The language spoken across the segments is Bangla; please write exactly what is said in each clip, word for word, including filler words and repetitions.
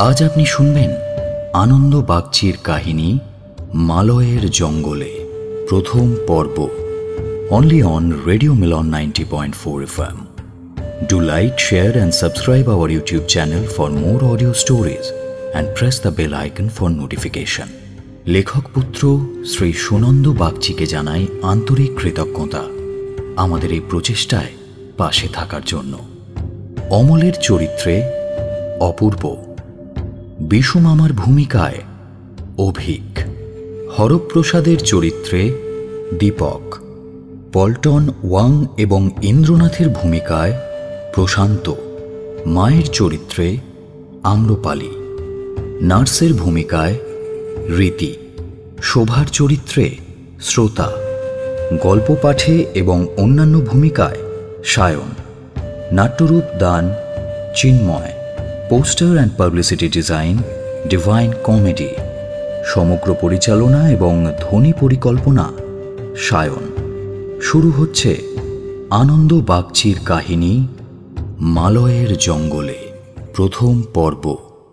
আজ আপনি শুনবেন আনন্দ বাগচির কাহিনী মালয়ের জঙ্গলে প্রথম পর্ব, only on Radio Milan ninety point four F M. Do like, share and subscribe our YouTube channel for more audio stories and press the bell icon for notification. লেখক পুত্র শ্রী সুনন্দ বাগচিকে জানাই আন্তরিক কৃতজ্ঞতা আমাদের এই প্রচেষ্টায় পাশে থাকার জন্য। অমলের চরিত্রে অপূর্ব, বিশু মামার ভূমিকায় অভিক, হরপ্রসাদের চরিত্রে দীপক, পল্টন ওয়াং এবং ইন্দ্রনাথের ভূমিকায় প্রশান্ত, মায়ের চরিত্রে আম্রপালি, নার্সের ভূমিকায় রীতি, শোভার চরিত্রে শ্রোতা, গল্প পাঠে এবং অন্যান্য ভূমিকায় সায়ন, নাট্যরূপ দান Chinmoy, poster and publicity design divine comedy, সমগ্র পরিচালনা এবং ধ্বনি পরিকল্পনা সায়ন। শুরু হচ্ছে আনন্দ বাগচির কাহিনী মালয়ের জঙ্গলে প্রথম পর্ব।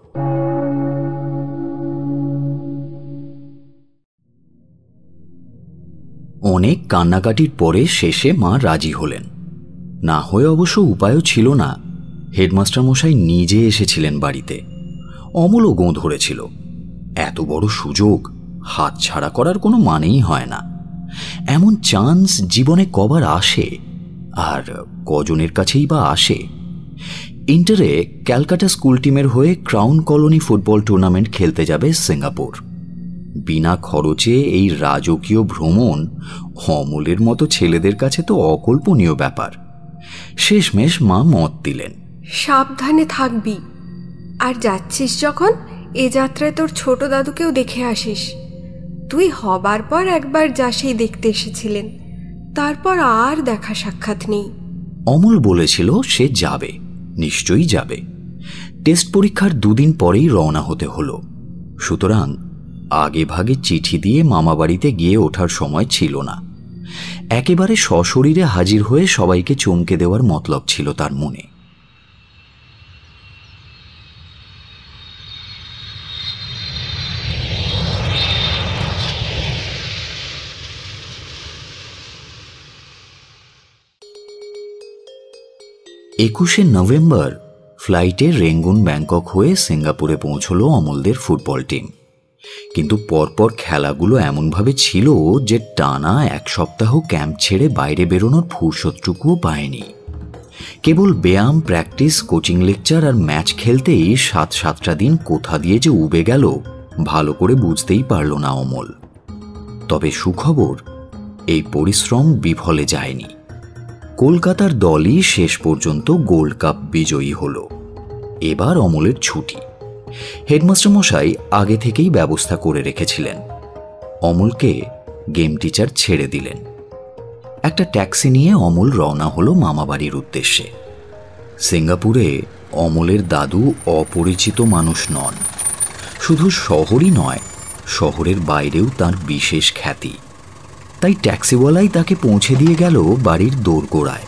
অনেক কান্নাকাটির পরে শেষে মা রাজি হলেন। না হয়ে অবশ্য উপায়ও ছিল না। হেডমাস্টার মশাই নিজে এসেছিলেন বাড়িতে। অমলও গোঁ ধরেছিল। এত বড় সুযোগ হাতছাড়া করার কোনো মানেই হয় না। এমন চান্স জীবনে কবার আসে, আর কজনের কাছেই বা আসে। ইন্টারে ক্যালকাটা স্কুল টিমের হয়ে ক্রাউন কলোনি ফুটবল টুর্নামেন্ট খেলতে যাবে সিঙ্গাপুর। বিনা খরচে এই রাজকীয় ভ্রমণ অমলের মতো ছেলেদের কাছে তো অকল্পনীয় ব্যাপার। শেষমেশ মা মত দিলেন, সাবধানে থাকবি, আর যাচ্ছিস যখন এ যাত্রায় তোর ছোট দাদুকেও দেখে আসিস। তুই হবার পর একবার যা সেই দেখতে এসেছিলেন, তারপর আর দেখা সাক্ষাৎ নেই। অমল বলেছিল সে যাবে, নিশ্চয়ই যাবে। টেস্ট পরীক্ষার দুদিন পরেই রওনা হতে হলো। সুতরাং আগে ভাগে চিঠি দিয়ে মামাবাড়িতে গিয়ে ওঠার সময় ছিল না। একেবারে সশরীরে হাজির হয়ে সবাইকে চমকে দেওয়ার মতলব ছিল তার মনে। একুশে নভেম্বর ফ্লাইটে রেঙ্গুন ব্যাংকক হয়ে সিঙ্গাপুরে পৌঁছল অমলদের ফুটবল টিম। কিন্তু পরপর খেলাগুলো এমনভাবে ছিল যে টানা এক সপ্তাহ ক্যাম্প ছেড়ে বাইরে বেরোনোর ফুরসতটুকুও পায়নি। কেবল ব্যায়াম, প্র্যাকটিস, কোচিং লেকচার আর ম্যাচ খেলতেই সাত সাতটা দিন কোথা দিয়ে যে উবে গেল ভালো করে বুঝতেই পারল না অমল। তবে সুখবর, এই পরিশ্রম বিফলে যায়নি। কলকাতার দলই শেষ পর্যন্ত গোল্ড কাপ বিজয়ী হল। এবার অমলের ছুটি। হেডমাস্টার মশাই আগে থেকেই ব্যবস্থা করে রেখেছিলেন। অমলকে গেম টিচার ছেড়ে দিলেন। একটা ট্যাক্সি নিয়ে অমল রওনা হলো মামাবাড়ির উদ্দেশ্যে। সিঙ্গাপুরে অমলের দাদু অপরিচিত মানুষ নন। শুধু শহরই নয়, শহরের বাইরেও তার বিশেষ খ্যাতি। তাই ট্যাক্সিওয়ালাই তাকে পৌঁছে দিয়ে গেল বাড়ির দোরগোড়ায়।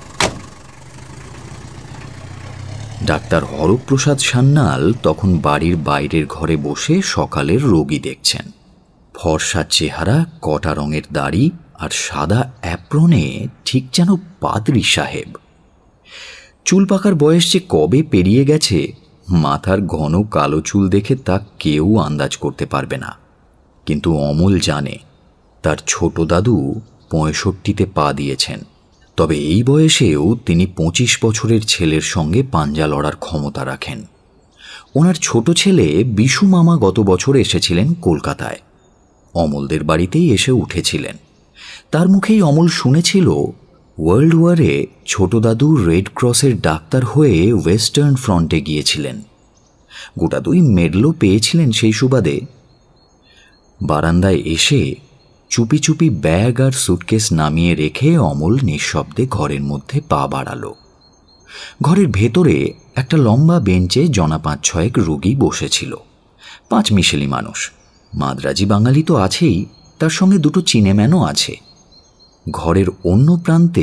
ডাক্তার হরপ্রসাদ সান্যাল তখন বাড়ির বাইরের ঘরে বসে সকালের রোগী দেখছেন। ফর্সা চেহারা, কটা রঙের দাড়ি আর সাদা অ্যাপ্রনে ঠিক যেন পাদ্রী সাহেব। চুল পাকার বয়স যে কবে পেরিয়ে গেছে, মাথার ঘন কালো চুল দেখে তা কেউ আন্দাজ করতে পারবে না। কিন্তু অমল জানে তার ছোট দাদু পঁয়ষট্টিতে পা দিয়েছেন। তবে এই বয়সেও তিনি পঁচিশ বছরের ছেলের সঙ্গে পাঞ্জা লড়ার ক্ষমতা রাখেন। ওনার ছোট ছেলে বিশু মামা গত বছর এসেছিলেন কলকাতায়। অমলদের বাড়িতেই এসে উঠেছিলেন। তার মুখেই অমল শুনেছিল ওয়ার্ল্ড ওয়ারে ছোট দাদু রেড ক্রসের ডাক্তার হয়ে ওয়েস্টার্ন ফ্রন্টে গিয়েছিলেন। গোটা দুই মেডলও পেয়েছিলেন সেই সুবাদে। বারান্দায় এসে চুপি চুপি ব্যাগ আর সুটকেস নামিয়ে রেখে অমল নিঃশব্দে ঘরের মধ্যে পা বাড়াল। ঘরের ভেতরে একটা লম্বা বেঞ্চে জনা পাঁচ ছয়েক রোগী বসেছিল। পাঁচ মিশেলি মানুষ। মাদ্রাজি বাঙালি তো আছেই, তার সঙ্গে দুটো চিনেম্যানও আছে। ঘরের অন্য প্রান্তে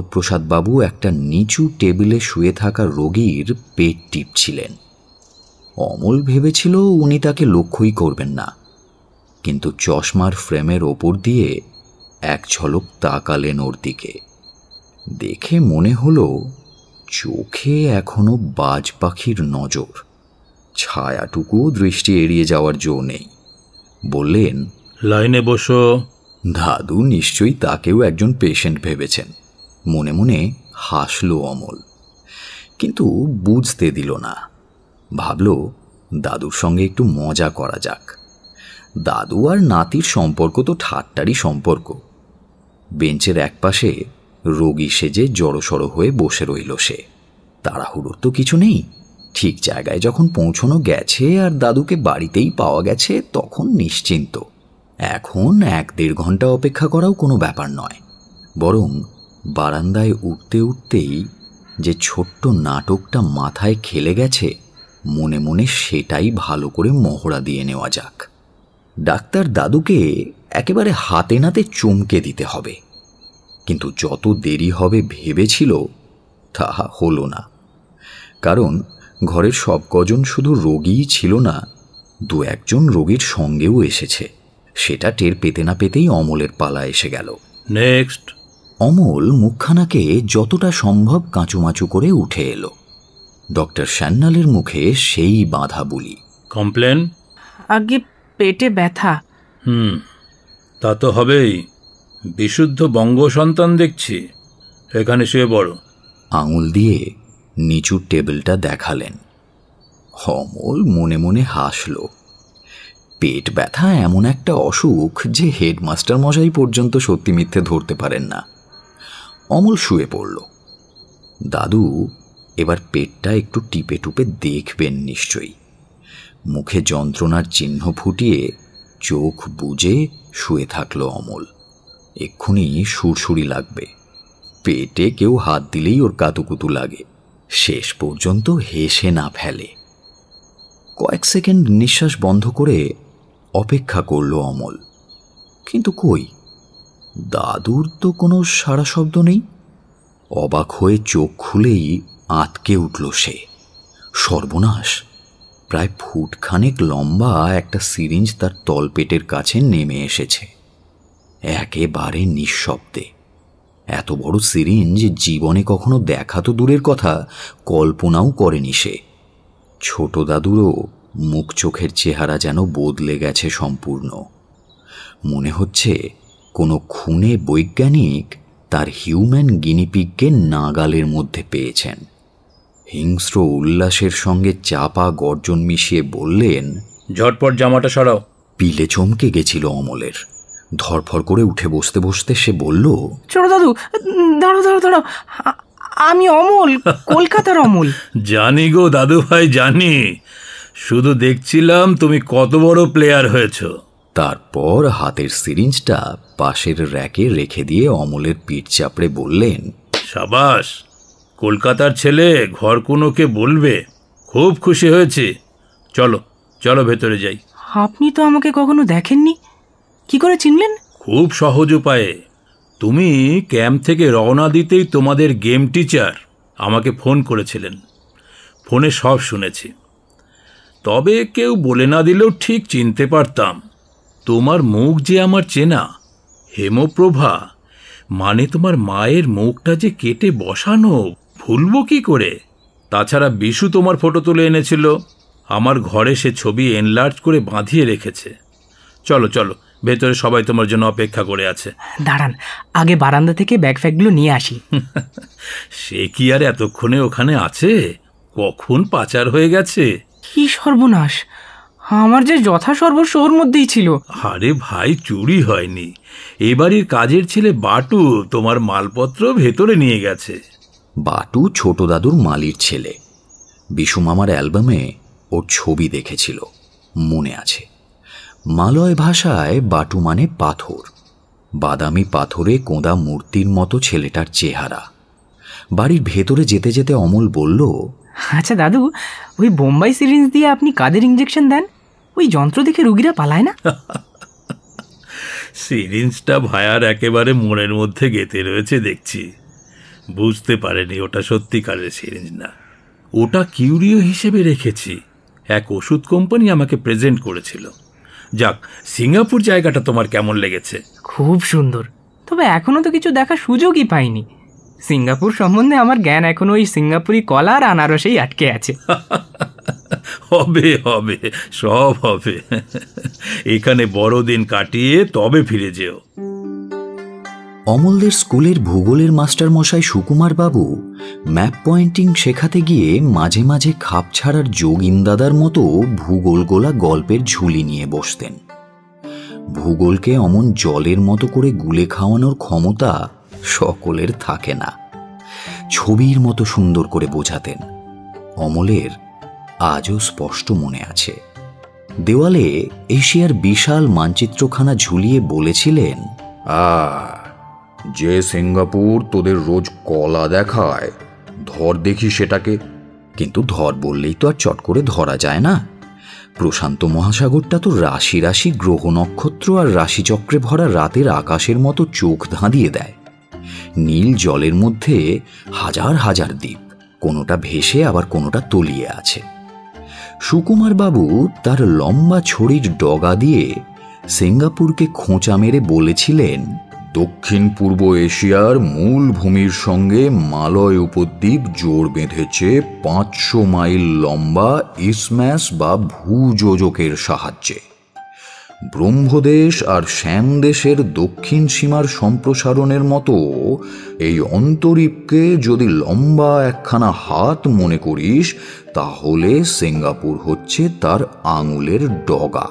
হরপ্রসাদবাবু একটা নিচু টেবিলে শুয়ে থাকা রোগীর পেট টিপছিলেন। অমল ভেবেছিল উনি তাকে লক্ষ্যই করবেন না, কিন্তু চশমার ফ্রেমের ওপর দিয়ে এক ঝলক তাকালেন ওর দিকে। দেখে মনে হলো চোখে এখনো বাজ পাখির নজর, ছায়াটুকু দৃষ্টি এড়িয়ে যাওয়ার জো নেই। বললেন, লাইনে বসো। দাদু নিশ্চয়ই তাকেও একজন পেশেন্ট ভেবেছেন। মনে মনে হাসল অমল, কিন্তু বুঝতে দিল না। ভাবল দাদুর সঙ্গে একটু মজা করা যাক। দাদু আর নাতির সম্পর্ক তো ঠাট্টারই সম্পর্ক। বেঞ্চের একপাশে রোগী সেজে জড়সড় হয়ে বসে রইল সে। তাড়াহুড়োর তো কিছু নেই। ঠিক জায়গায় যখন পৌঁছানো গেছে আর দাদুকে বাড়িতেই পাওয়া গেছে, তখন নিশ্চিন্ত। এখন এক দেড় ঘন্টা অপেক্ষা করাও কোনো ব্যাপার নয়। বরং বারান্দায় উঠতে উঠতেই যে ছোট্ট নাটকটা মাথায় খেলে গেছে, মনে মনে সেটাই ভালো করে মহড়া দিয়ে নেওয়া যাক। ডাক্তার দাদুকে একেবারে হাতে নাতে চমকে দিতে হবে। কিন্তু যত দেরি হবে ভেবেছিল, তাহা হলো না। কারণ ঘরের সব কজন শুধু রোগীই ছিল না, দু একজন রোগীর সঙ্গেও এসেছে। সেটা টের পেতে না পেতেই অমলের পালা এসে গেল। নেক্সট। অমল মুখখানাকে যতটা সম্ভব কাঁচুমাচু করে উঠে এলো। ডক্টর সান্যালের মুখে সেই বাঁধা বুলি। কমপ্লেন? আগে পেটে ব্যথা। হুম, তা তো হবেই। বিশুদ্ধ বঙ্গ সন্তান দেখছি। এখানে শুয়ে পড়ো। আঙুল দিয়ে নিচুর টেবিলটা দেখালেন। অমল মনে মনে হাসল। পেট ব্যথা এমন একটা অসুখ যে হেডমাস্টার মশাই পর্যন্ত সত্যি মিথ্যে ধরতে পারেন না। অমল শুয়ে পড়ল। দাদু এবার পেটটা একটু টিপে টুপে দেখবেন নিশ্চয়ই। মুখে যন্ত্রণার চিহ্ন ফুটিয়ে চোখ বুজে শুয়ে থাকলো অমল। এক্ষুনি সুরসুরি লাগবে। পেটে কেউ হাত দিলেই ওর কাতুকুতু লাগে। শেষ পর্যন্ত হেসে না ফেলে। কয়েক সেকেন্ড নিঃশ্বাস বন্ধ করে অপেক্ষা করল অমল। কিন্তু কই, দাদুর তো কোনো সাড়া শব্দ নেই। অবাক হয়ে চোখ খুলেই আঁতকে উঠল সে। সর্বনাশ! প্রায় ফুটখানেক লম্বা একটা সিরিঞ্জ তার তলপেটের কাছে নেমে এসেছে, একেবারে নিঃশব্দে। এত বড় সিরিঞ্জ জীবনে কখনো দেখা তো দূরের কথা, কল্পনাও করেনি সে। ছোট দাদুরও মুখ চোখের চেহারা যেন বদলে গেছে সম্পূর্ণ। মনে হচ্ছে কোনো খুনে বৈজ্ঞানিক তার হিউম্যান গিনিপিগকে নাগালের মধ্যে পেয়েছেন। হিংস্র উল্লাসের সঙ্গে চাপা গর্জন মিশিয়ে বললেন, ঝটপট জামাটা সরাও। পিলে চমকে গেছিল অমলের। ধরফর করে উঠে বসতে বসতে সে বলল, ছোট দাদু, দাঁড়ো দাঁড়ো দাঁড়ো, আমি অমল, কলকাতার অমল। জানি গো দাদু ভাই, জানি। শুধু দেখছিলাম তুমি কত বড় প্লেয়ার হয়েছ। তারপর হাতের সিরিঞ্জটা পাশের র্যাকে রেখে দিয়ে অমলের পিঠ চাপড়ে বললেন, সাবাস, কলকাতার ছেলে ঘর কোনোকে বলবে। খুব খুশি হয়েছি। চলো চলো ভেতরে যাই। আপনি তো আমাকে কখনো দেখেননি, কি করে চিনলেন? খুব সহজ উপায়ে। তুমি ক্যাম্প থেকে রওনা দিতেই তোমাদের গেম টিচার আমাকে ফোন করেছিলেন। ফোনে সব শুনেছি, তবে কেউ বলে না দিলেও ঠিক চিনতে পারতাম। তোমার মুখ যে আমার চেনা, হেমপ্রভা, মানে তোমার মায়ের মুখটা যে কেটে বসানো, ভুলবো কি করে? তাছাড়া বিশু তোমার ফটো তুলে এনেছিল, আমার ঘরে সে ছবি এনলার্জ করে বাঁধিয়ে রেখেছে। চলো চলো, ভেতরে সবাই তোমার জন্য অপেক্ষা করে আছে। দাঁড়ান, আগে বারান্দা থেকে ব্যাগ ফ্যাগগুলো নিয়ে আসি। সে কি আর এতক্ষণে ওখানে আছে? কখন পাচার হয়ে গেছে। কি সর্বনাশ! আমার যে যথাসর্বস্ব ওর মধ্যেই ছিল। আরে ভাই, চুরি হয়নি। এবারের কাজের ছেলে বাটু তোমার মালপত্র ভেতরে নিয়ে গেছে। বাটু ছোট দাদুর মালির ছেলে। বিশু মামার অ্যালবামে ওর ছবি দেখেছিল, মনে আছে। মালয় ভাষায় বাটু মানে পাথর। বাদামি পাথরে কোঁদা মূর্তির মতো ছেলেটার চেহারা। বাড়ির ভেতরে যেতে যেতে অমল বলল, আচ্ছা দাদু, ওই বোম্বাই সিরিঞ্জ দিয়ে আপনি কাদের ইঞ্জেকশন দেন? ওই যন্ত্র দেখে রুগীরা পালায় না? সিরিঞ্জটা ভায়ার একেবারে মনের মধ্যে গেঁথে রয়েছে দেখছি। বুঝতে পারেনি ওটা সত্যিকারের সিরিঞ্জ না, ওটা কিউরিও হিসেবে রেখেছি। এক ওষুধ কোম্পানি আমাকে প্রেজেন্ট করেছিল। যাক, সিঙ্গাপুর জায়গাটা তোমার কেমন লেগেছে? খুব সুন্দর, তবে এখনো তো কিছু দেখার সুযোগই পাইনি। সিঙ্গাপুর সম্বন্ধে আমার জ্ঞান এখনো ওই সিঙ্গাপুরি কলা আর আনারসেই আটকে আছে। হবে হবে, সব হবে। এখানে বড়দিন কাটিয়ে তবে ফিরে যেও। অমলদের স্কুলের ভূগোলের মাস্টার মশাই সুকুমার বাবু ম্যাপ পয়েন্টিং শেখাতে গিয়ে মাঝে মাঝে খাপ ছাড়ার যোগিন্দাদার মতো ভূগোল গোলা গল্পের ঝুলি নিয়ে বসতেন। ভূগোলকে অমন জলের মতো করে গুলে খাওয়ানোর ক্ষমতা সকলের থাকে না। ছবির মতো সুন্দর করে বোঝাতেন। অমলের আজও স্পষ্ট মনে আছে, দেওয়ালে এশিয়ার বিশাল মানচিত্রখানা ঝুলিয়ে বলেছিলেন, আহ যে সিঙ্গাপুর তোদের রোজ কলা দেখায়, ধর দেখি সেটাকে। কিন্তু ধর বললেই তো আর চট করে ধরা যায় না। প্রশান্ত মহাসাগরটা তো রাশি রাশি গ্রহ নক্ষত্র আর রাশিচক্রে ভরা রাতের আকাশের মতো চোখ ধাঁধিয়ে দেয়। নীল জলের মধ্যে হাজার হাজার দ্বীপ, কোনোটা ভেসে আবার কোনোটা তলিয়ে আছে। সুকুমার বাবু তার লম্বা ছড়ির ডগা দিয়ে সিঙ্গাপুরকে খোঁচা মেরে বলেছিলেন, দক্ষিণ পূর্ব এশিয়ার মূল ভূমির সঙ্গে মালয় উপদ্বীপ জোড় বেঁধেছে পাঁচশো মাইল লম্বা ইসম্যাস বা ভূযোজকের সাহায্যে। ব্রহ্মদেশ আর শ্যামদেশের দক্ষিণ সীমার সম্প্রসারণের মতো এই অন্তরীপকে যদি লম্বা একখানা হাত মনে করিস, তাহলে সিঙ্গাপুর হচ্ছে তার আঙুলের ডগা,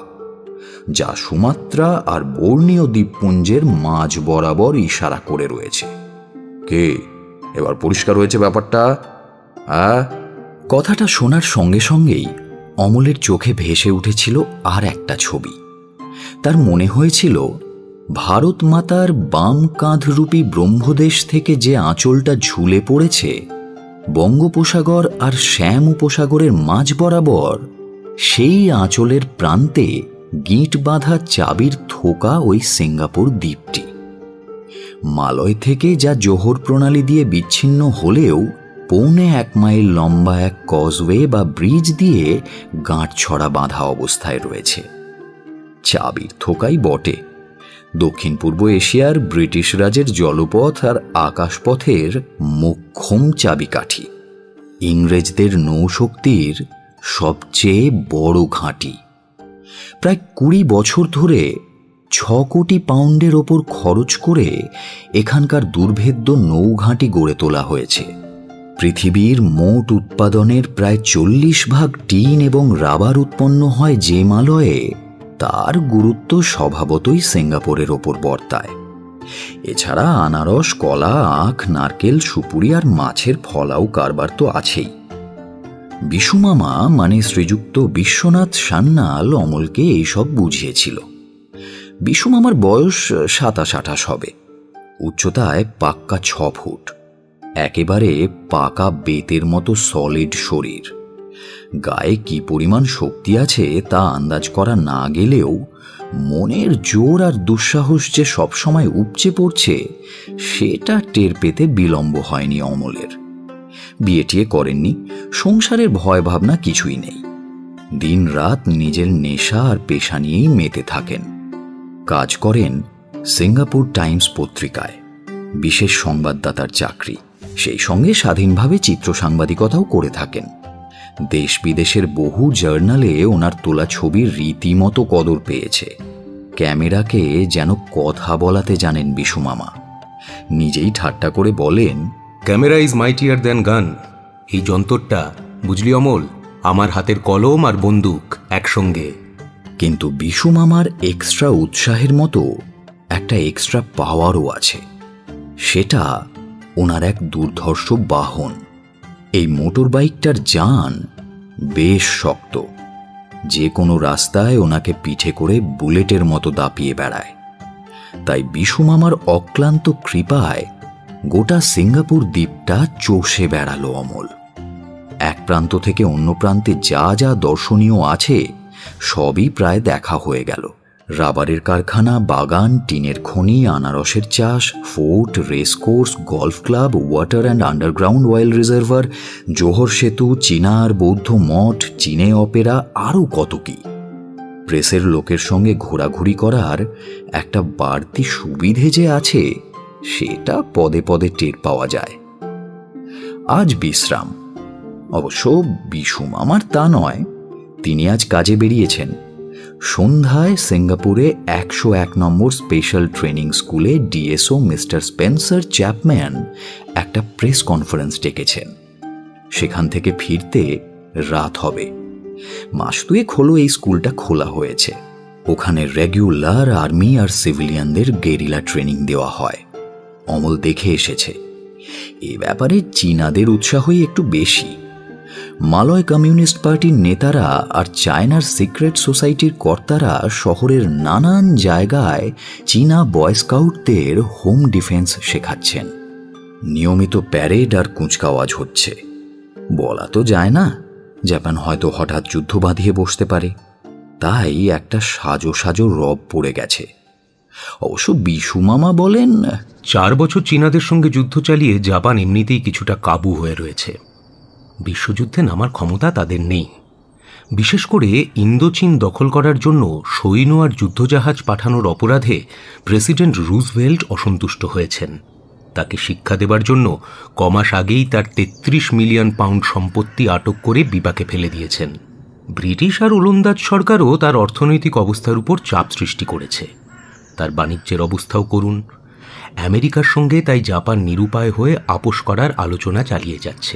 যা সুমাত্রা আর বর্ণীয় দ্বীপপুঞ্জের মাঝ বরাবর ইশারা করে রয়েছে। কে এবার পরিষ্কার হয়েছে ব্যাপারটা? হ্যাঁ। কথাটা শোনার সঙ্গে সঙ্গেই অমলের চোখে ভেসে উঠেছিল আর একটা ছবি। তার মনে হয়েছিল ভারত মাতার বাম কাঁধরূপী ব্রহ্মদেশ থেকে যে আঁচলটা ঝুলে পড়েছে বঙ্গোপসাগর আর শ্যাম উপসাগরের মাঝ বরাবর, সেই আঁচলের প্রান্তে গিঁট বাঁধা চাবির থোকা ওই সিঙ্গাপুর দ্বীপটি। মালয় থেকে যা জোহর প্রণালী দিয়ে বিচ্ছিন্ন হলেও পৌনে এক মাইল লম্বা এক কজওয়ে বা ব্রিজ দিয়ে গাঁটছড়া বাঁধা অবস্থায় রয়েছে। চাবির থোকাই বটে, দক্ষিণ পূর্ব এশিয়ার ব্রিটিশ রাজের জলপথ আর আকাশপথের মোক্ষম চাবিকাঠি, ইংরেজদের নৌশক্তির সবচেয়ে বড় ঘাঁটি। প্রায় কুড়ি বছর ধরে ছ কোটি পাউন্ডের ওপর খরচ করে এখানকার দুর্ভেদ্য নৌঘাঁটি গড়ে তোলা হয়েছে। পৃথিবীর মোট উৎপাদনের প্রায় চল্লিশ ভাগ টিন এবং রাবার উৎপন্ন হয় যে মালয়ে, তার গুরুত্ব স্বভাবতই সিঙ্গাপুরের ওপর বর্তায়। এছাড়া আনারস, কলা, আখ, নারকেল, সুপুরি আর মাছের ফলাও কারবার তো আছেই। বিশুমামা মানে শ্রীযুক্ত বিশ্বনাথ সান্যাল অমলকে এইসব বুঝিয়েছিল। বিশুমামার বয়স সাতাশ আঠাশ হবে, উচ্চতায় পাক্কা ছ ফুট, একেবারে পাকা বেতের মতো সলিড শরীর। গায়ে কি পরিমাণ শক্তি আছে তা আন্দাজ করা না গেলেও মনের জোর আর দুঃসাহস যে সবসময় উপচে পড়ছে, সেটা টের পেতে বিলম্ব হয়নি অমলের। বিয়ে টিয়ে করেননি, সংসারের ভয় ভাবনা কিছুই নেই। দিন রাত নিজের নেশা আর পেশা নিয়েই মেতে থাকেন। কাজ করেন সিঙ্গাপুর টাইমস পত্রিকায়, বিশেষ সংবাদদাতার চাকরি। সেই সঙ্গে স্বাধীনভাবে চিত্র সাংবাদিকতাও করে থাকেন। দেশ বিদেশের বহু জার্নালে ওনার তোলা ছবির রীতিমতো কদর পেয়েছে। ক্যামেরাকে যেন কথা বলাতে জানেন বিশুমামা। নিজেই ঠাট্টা করে বলেন, ক্যামেরা ইজ মাইটিয়ার দ্যান গান। এই যন্ত্রটা বুঝলি অমল, আমার হাতের কলম আর বন্দুক একসঙ্গে। কিন্তু বিশুমামার এক্সট্রা উৎসাহের মতো একটা এক্সট্রা পাওয়ারও আছে। সেটা ওনার এক দুর্ধর্ষ বাহন। এই মোটর বাইকটার জান বেশ শক্ত, যে কোনো রাস্তায় ওনাকে পিঠে করে বুলেটের মতো দাপিয়ে বেড়ায়। তাই বিশুমামার অক্লান্ত কৃপায় গোটা সিঙ্গাপুর দ্বীপটা চষে বেড়ালো অমল। এক প্রান্ত থেকে অন্য প্রান্তে যা যা দর্শনীয় আছে সবই প্রায় দেখা হয়ে গেল। রাবারের কারখানা, বাগান, টিনের খনি, আনারসের চাষ, fort, racecourse, golf club, water and underground oil reservoir, Johor সেতু, চীনা আর বৌদ্ধ মঠ, চীনে অপেরা, আরও কত কি। প্রেসের লোকের সঙ্গে ঘোরাঘুরি করার একটা বাড়তি সুবিধে যে আছে সেটা পদে পদে টের পাওয়া যায়। আজ বিশ্রাম। অবশ্য বিশু মামার তা নয়, তিনি আজ কাজে বেরিয়েছেন। সন্ধ্যায় সিঙ্গাপুরে একশো এক নম্বর স্পেশাল ট্রেনিং স্কুলে ডিএসও মিস্টার স্পেন্সার চ্যাপম্যান একটা প্রেস কনফারেন্স ডেকেছেন। সেখান থেকে ফিরতে রাত হবে। মাস দুয়েক হলো এই স্কুলটা খোলা হয়েছে। ওখানে রেগুলার আর্মি আর সিভিলিয়ানদের গেরিলা ট্রেনিং দেওয়া হয়। অমল দেখে এসেছে। এ ব্যাপারে চীনাদের উৎসাহই একটু বেশি। মালয় কমিউনিস্ট পার্টির নেতারা আর চায়নার সিক্রেট সোসাইটির কর্তারা শহরের নানান জায়গায় চীনা বয় স্কাউটদের হোম ডিফেন্স শেখাচ্ছেন। নিয়মিত প্যারেড আর কুঁচকাওয়াজ হচ্ছে। বলা তো যায় না, জাপান হয়তো হঠাৎ যুদ্ধ বাঁধিয়ে বসতে পারে, তাই একটা সাজো সাজো রব পড়ে গেছে। অবশ্য বিশু মামা বলেন, চার বছর চীনাদের সঙ্গে যুদ্ধ চালিয়ে জাপান এমনিতেই কিছুটা কাবু হয়ে রয়েছে। বিশ্বযুদ্ধে নামার ক্ষমতা তাদের নেই। বিশেষ করে ইন্দোচীন দখল করার জন্য সৈন্য আর যুদ্ধজাহাজ পাঠানোর অপরাধে প্রেসিডেন্ট রুজভেল্ট অসন্তুষ্ট হয়েছেন। তাকে শিক্ষা দেবার জন্য কমাস আগেই তার তেত্রিশ মিলিয়ন পাউন্ড সম্পত্তি আটক করে বিপাকে ফেলে দিয়েছেন। ব্রিটিশ আর ওলন্দাজ সরকারও তার অর্থনৈতিক অবস্থার উপর চাপ সৃষ্টি করেছে। তার বাণিজ্যের অবস্থাও করুন। আমেরিকার সঙ্গে তাই জাপান নিরুপায় হয়ে আপোষ করার আলোচনা চালিয়ে যাচ্ছে।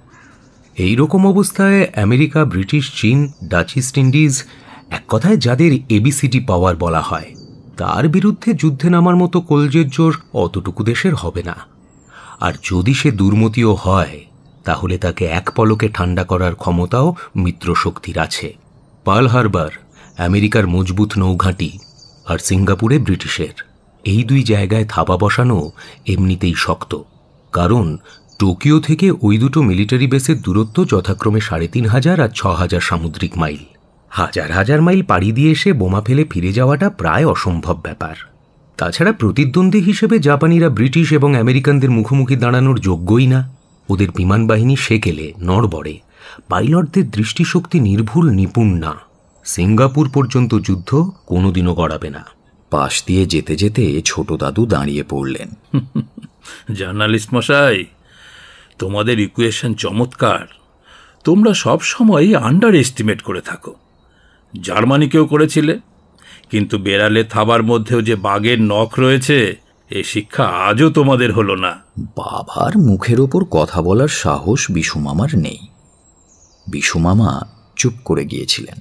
এই রকম অবস্থায় আমেরিকা, ব্রিটিশ, চীন, ডাচ ইস্ট ইন্ডিজ, এক কথায় যাদের এবিসিডি পাওয়ার বলা হয়, তার বিরুদ্ধে যুদ্ধে নামার মতো কলজের জোর অতটুকু দেশের হবে না। আর যদি সে দুর্মতিও হয়, তাহলে তাকে এক পলকে ঠান্ডা করার ক্ষমতাও মিত্রশক্তির আছে। পার্ল হারবার আমেরিকার মজবুত নৌঘাঁটি, আর সিঙ্গাপুরে ব্রিটিশের। এই দুই জায়গায় থাবা বসানো এমনিতেই শক্ত, কারণ টোকিও থেকে ওই দুটো মিলিটারি বেসের দূরত্ব যথাক্রমে সাড়ে তিন হাজার আর ছ হাজার সামুদ্রিক মাইল। হাজার হাজার মাইল পাড়ি দিয়ে এসে বোমা ফেলে ফিরে যাওয়াটা প্রায় অসম্ভব ব্যাপার। তাছাড়া প্রতিদ্বন্দ্বী হিসেবে জাপানিরা ব্রিটিশ এবং আমেরিকানদের মুখোমুখি দাঁড়ানোর যোগ্যই না। ওদের বিমান বাহিনী সেকেলে নড়বড়ে, পাইলটদের দৃষ্টিশক্তি নির্ভুল নিপুণ না। সিঙ্গাপুর পর্যন্ত যুদ্ধ কোনোদিনও গড়াবে না। পাশ দিয়ে যেতে যেতে ছোট দাদু দাঁড়িয়ে পড়লেন। জার্নালিস্ট মশাই, তোমাদের ইকুয়েশন চমৎকার। তোমরা সব সময় আন্ডার এস্টিমেট করে থাকো। জার্মানিকেও করেছিলে, কিন্তু বেড়ালে থাবার মধ্যেও যে বাঘের নখ রয়েছে, এ শিক্ষা আজও তোমাদের হলো না। বাবার মুখের ওপর কথা বলার সাহস বিশু মামার নেই। বিশু মামা চুপ করে গিয়েছিলেন।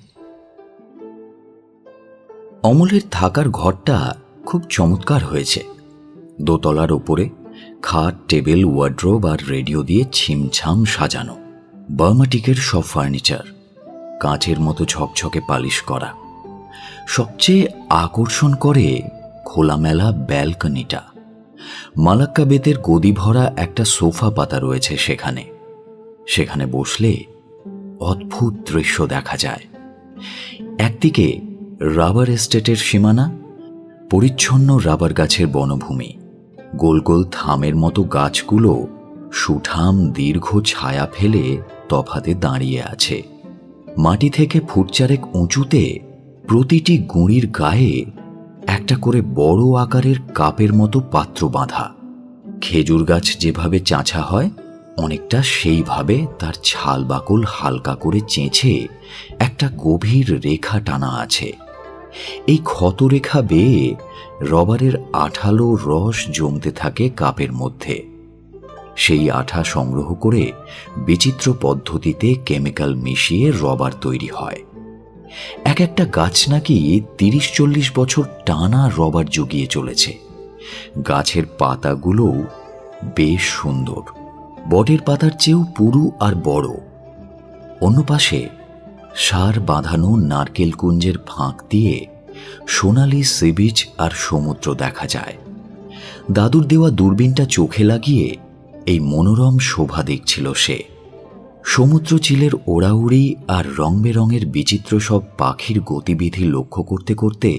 অমলের থাকার ঘরটা খুব চমৎকার হয়েছে। দোতলার ওপরে খাট, টেবিল, ওয়ার্ড্রোব আর রেডিও দিয়ে ছিমছাম সাজানো। বার্মাটিকের সব ফার্নিচার, কাঁচের মতো ঝকঝকে পালিশ করা। সবচেয়ে আকর্ষণ করে খোলামেলা ব্যালকনিটা। মালাক্কা বেতের গদি ভরা একটা সোফা পাতা রয়েছে সেখানে। সেখানে বসলে অদ্ভুত দৃশ্য দেখা যায়। একদিকে রাবার এস্টেটের সীমানা, পরিচ্ছন্ন রাবার গাছের বনভূমি। গোল গোল থামের মতো গাছগুলো সুঠাম দীর্ঘ ছায়া ফেলে তফাতে দাঁড়িয়ে আছে। মাটি থেকে ফুট চারেক উঁচুতে প্রতিটি গুঁড়ির গায়ে একটা করে বড় আকারের কাপের মতো পাত্র বাঁধা। খেজুর গাছ যেভাবে চাঁচা হয়, অনেকটা সেইভাবে তার ছাল বাকল হালকা করে চেঁচে একটা গভীর রেখা টানা আছে। এই ক্ষতরেখা বেয়ে রবারের আঠালো রস জমতে থাকে কাপের মধ্যে। সেই আঠা সংগ্রহ করে বিচিত্র পদ্ধতিতে কেমিক্যাল মিশিয়ে রবার তৈরি হয়। এক একটা গাছ নাকি তিরিশ চল্লিশ বছর টানা রবার জুগিয়ে চলেছে। গাছের পাতাগুলোও বেশ সুন্দর, বটের পাতার চেয়েও পুরু আর বড়। অন্য পাশে সার বাঁধানো নারকেল কুঞ্জের ফাঁক দিয়ে সোনালি সি বিচ আর সমুদ্র দেখা যায়। দাদুর দেওয়া দূরবীনটা চোখে লাগিয়ে এই মনোরম শোভা দেখছিল সে। সমুদ্র চিলের ওড়াউড়ি আর রং বেরঙের বিচিত্র সব পাখির গতিবিধি লক্ষ্য করতে করতে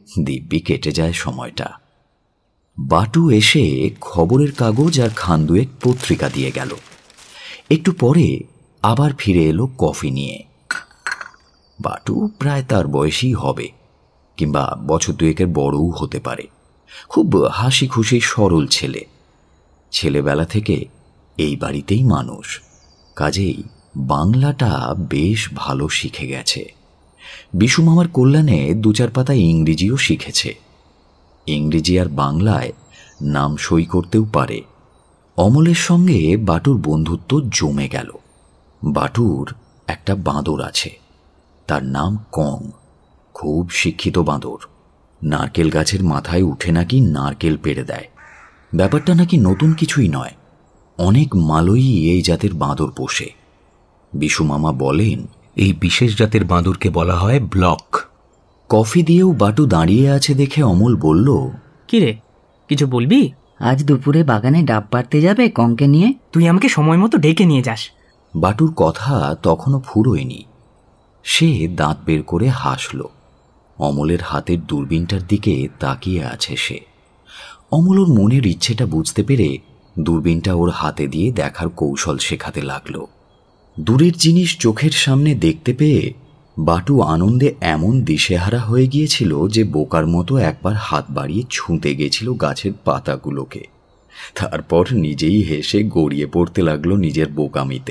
দিব্যি কেটে যায় সময়টা। বাটু এসে খবরের কাগজ আর খান দুয়েক পত্রিকা দিয়ে গেল। একটু পরে আবার ফিরে এলো কফি নিয়ে। বাটু প্রায় তার বয়সী হবে, কিংবা বছর দুয়েকের বড়ও হতে পারে। খুব হাসি খুশি সরল ছেলে। ছেলেবেলা থেকে এই বাড়িতেই মানুষ, কাজেই বাংলাটা বেশ ভালো শিখে গেছে। বিশু মামার কল্যাণে দু চার পাতা ইংরেজিও শিখেছে। ইংরেজি আর বাংলায় নাম সই করতেও পারে। অমলের সঙ্গে বাটুর বন্ধুত্ব জমে গেল। বাটুর একটা বাঁদর আছে, তার নাম কং। খুব শিক্ষিত বাঁদর। নারকেল গাছের মাথায় উঠে নাকি নারকেল পেড়ে দেয়। ব্যাপারটা নাকি নতুন কিছুই নয়, অনেক মালয়ী এই জাতের বাঁদর পোষে। বিশু মামা বলেন, এই বিশেষ জাতের বাঁদরকে বলা হয় ব্লক। কফি দিয়েও বাটু দাঁড়িয়ে আছে দেখে অমল বলল, কিরে, কিছু বলবি? আজ দুপুরে বাগানে ডাব পাড়তে যাবে কংকে নিয়ে? তুই আমাকে সময় মতো ডেকে নিয়ে যাস। বাটুর কথা তখনও ফুরোয়নি। সে দাঁত বের করে হাসল। অমলের হাতের দূরবীনটার দিকে তাকিয়ে আছে সে। অমল ওর মনের ইচ্ছেটা বুঝতে পেরে দূরবীনটা ওর হাতে দিয়ে দেখার কৌশল শেখাতে লাগল। দূরের জিনিস চোখের সামনে দেখতে পেয়ে বাটু আনন্দে এমন দিশেহারা হয়ে গিয়েছিল যে বোকার মতো একবার হাত বাড়িয়ে ছুঁতে গেছিল গাছের পাতাগুলোকে। তারপর নিজেই হেসে গড়িয়ে পড়তে লাগলো নিজের বোকামিতে।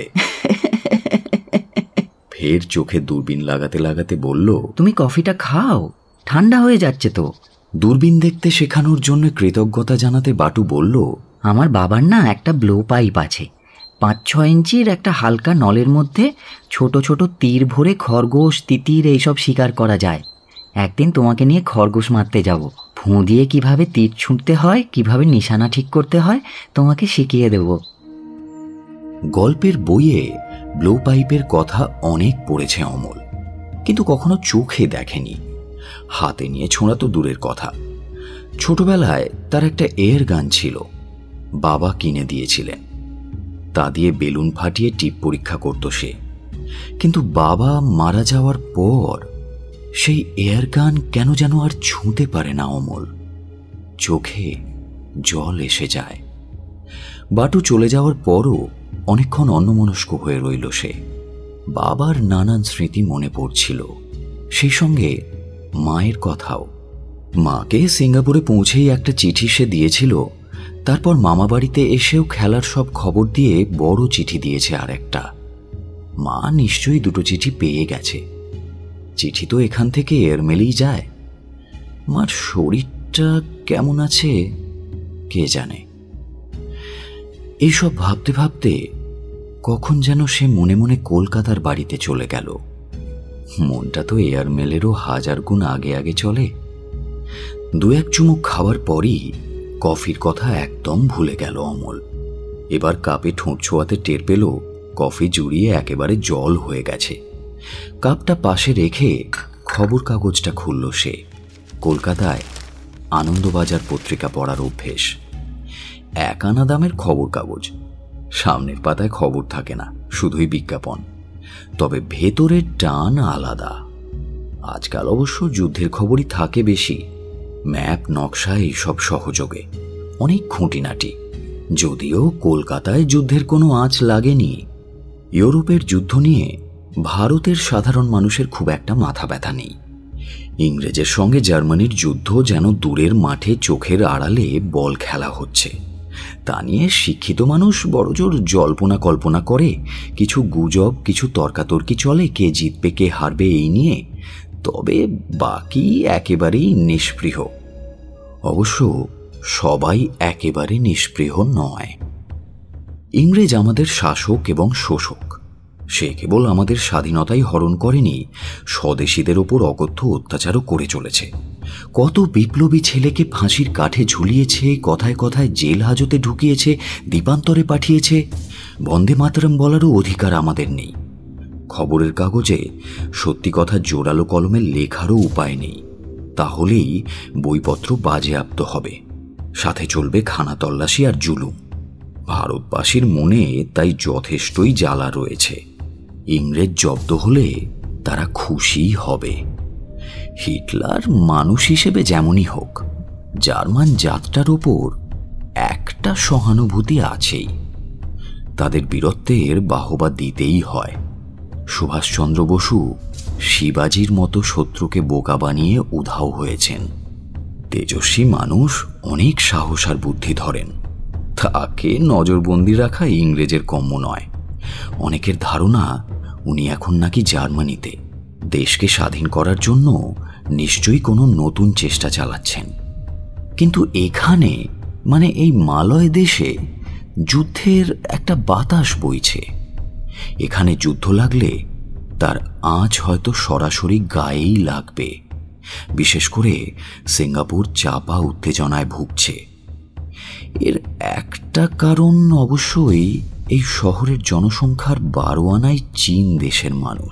ফের চোখে দূরবীন লাগাতে লাগাতে বলল, তুমি কফিটা খাও, ঠান্ডা হয়ে যাচ্ছে তো। দূরবীন দেখতে শেখানোর জন্য কৃতজ্ঞতা জানাতে বাটু বলল, আমার বাবার না একটা ব্লো পাইপ আছে, পাঁচ ছ ইঞ্চির একটা হালকা নলের মধ্যে ছোট ছোট তীর ভরে খরগোশ, তিতির এইসব শিকার করা যায়। একদিন তোমাকে নিয়ে খরগোশ মারতে যাব। ফুঁ দিয়ে কিভাবে তীর ছুঁড়তে হয়, কিভাবে নিশানা ঠিক করতে হয় তোমাকে শিখিয়ে দেব। গল্পের বইয়ে ব্লো পাইপের কথা অনেক পড়েছে অমল, কিন্তু কখনো চোখে দেখেনি। হাতে নিয়ে ছোঁড়া তো দূরের কথা। ছোটবেলায় তার একটা এয়ার গান ছিল, বাবা কিনে দিয়েছিলেন। তা দিয়ে বেলুন ফাটিয়ে টিপ পরীক্ষা করত সে। কিন্তু বাবা মারা যাওয়ার পর সেই এয়ার গান কেন যেন আর ছুঁতে পারে না অমল। চোখে জল এসে যায়। বাটু চলে যাওয়ার পরও অনেকক্ষণ অন্যমনস্ক হয়ে রইল সে। বাবার নানান স্মৃতি মনে পড়ছিল, সেই সঙ্গে মায়ের কথাও। মাকে সিঙ্গাপুরে পৌঁছেই একটা চিঠি সে দিয়েছিল, তারপর মামাবাড়িতে এসেও খেলার সব খবর দিয়ে বড় চিঠি দিয়েছে আর একটা। মা নিশ্চয়ই দুটো চিঠি পেয়ে গেছে। চিঠি তো এখান থেকে এয়ারমেলেই যায়। মার শরীরটা কেমন আছে কে জানে। এইসব ভাবতে ভাবতে কখন যেন সে মনে মনে কলকাতার বাড়িতে চলে গেল। মনটা তো এয়ারমেলেরও হাজার গুণ আগে আগে চলে। দু এক চুমুক খাওয়ার পরই কফির কথা একদম ভুলে গেল অমল। এবার কাপে ঠোঁট ছোঁয়াতে টের পেল কফি জুড়িয়ে একেবারে জল হয়ে গেছে। কাপটা পাশে রেখে খবর কাগজটা খুলল সে। কলকাতায় আনন্দবাজার পত্রিকা পড়ার অভ্যেস। এক আনা দামের খবর কাগজ। সামনের পাতায় খবর থাকে না, শুধুই বিজ্ঞাপন। তবে ভেতরের টান আলাদা। আজকাল অবশ্য যুদ্ধের খবরই থাকে বেশি, ম্যাপ নকশা এইসব সহযোগে, অনেক খুঁটিনাটি। যদিও কলকাতায় যুদ্ধের কোনো আঁচ লাগেনি। ইউরোপের যুদ্ধ নিয়ে ভারতের সাধারণ মানুষের খুব একটা মাথা ব্যথা নেই। ইংরেজের সঙ্গে জার্মানির যুদ্ধ যেন দূরের মাঠে চোখের আড়ালে বল খেলা হচ্ছে। তা নিয়ে শিক্ষিত মানুষ বড়জোর জল্পনা কল্পনা করে, কিছু গুজব, কিছু তর্কাতর্কি চলে কে জিতবে কে হারবে এই নিয়ে। তবে বাকি একেবারেই নিষ্পৃহ। অবশ্য সবাই একেবারে নিষ্পৃহ নয়। ইংরেজ আমাদের শাসক এবং শোষক। সে কেবল আমাদের স্বাধীনতাই হরণ করেনি, স্বদেশীদের ওপর অকথ্য অত্যাচারও করে চলেছে। কত বিপ্লবী ছেলেকে ফাঁসির কাঠে ঝুলিয়েছে, কথায় কথায় জেল হাজতে ঢুকিয়েছে, দ্বীপান্তরে পাঠিয়েছে। বন্দে মাতরম বলারও অধিকার আমাদের নেই। খবরের কাগজে সত্যি কথা জোরালো কলমে লেখারও উপায় নেই, তাহলেই বইপত্র বাজেয়াপ্ত হবে। সাথে চলবে খানা তল্লাশি আর জুলুম। ভারতবাসীর মনে তাই যথেষ্টই জ্বালা রয়েছে। ইংরেজ জব্দ হলে তারা খুশি হবে। হিটলার মানুষ হিসেবে যেমনই হোক, জার্মান জাতটার ওপর একটা সহানুভূতি আছেই। তাদের বীরত্বের বাহবা দিতেই হয়। সুভাষচন্দ্র বসু শিবাজির মতো শত্রুকে বোকা বানিয়ে উধাও হয়েছেন। তেজস্বী মানুষ অনেক সাহস আর বুদ্ধি ধরেন, তাকে নজরবন্দি রাখা ইংরেজের কম্য নয়। অনেকের ধারণা উনি এখন নাকি জার্মানিতে দেশকে স্বাধীন করার জন্য নিশ্চয়ই কোনো নতুন চেষ্টা চালাচ্ছেন। কিন্তু এখানে, মানে এই মালয় দেশে, যুদ্ধের একটা বাতাস বইছে। এখানে যুদ্ধ লাগলে তার আঁচ হয়তো সরাসরি গায়েই লাগবে। বিশেষ করে সিঙ্গাপুর চাপা উত্তেজনায় ভুগছে। এর একটা কারণ অবশ্যই এই শহরের জনসংখ্যার বারো আনায় চীন দেশের মানুষ।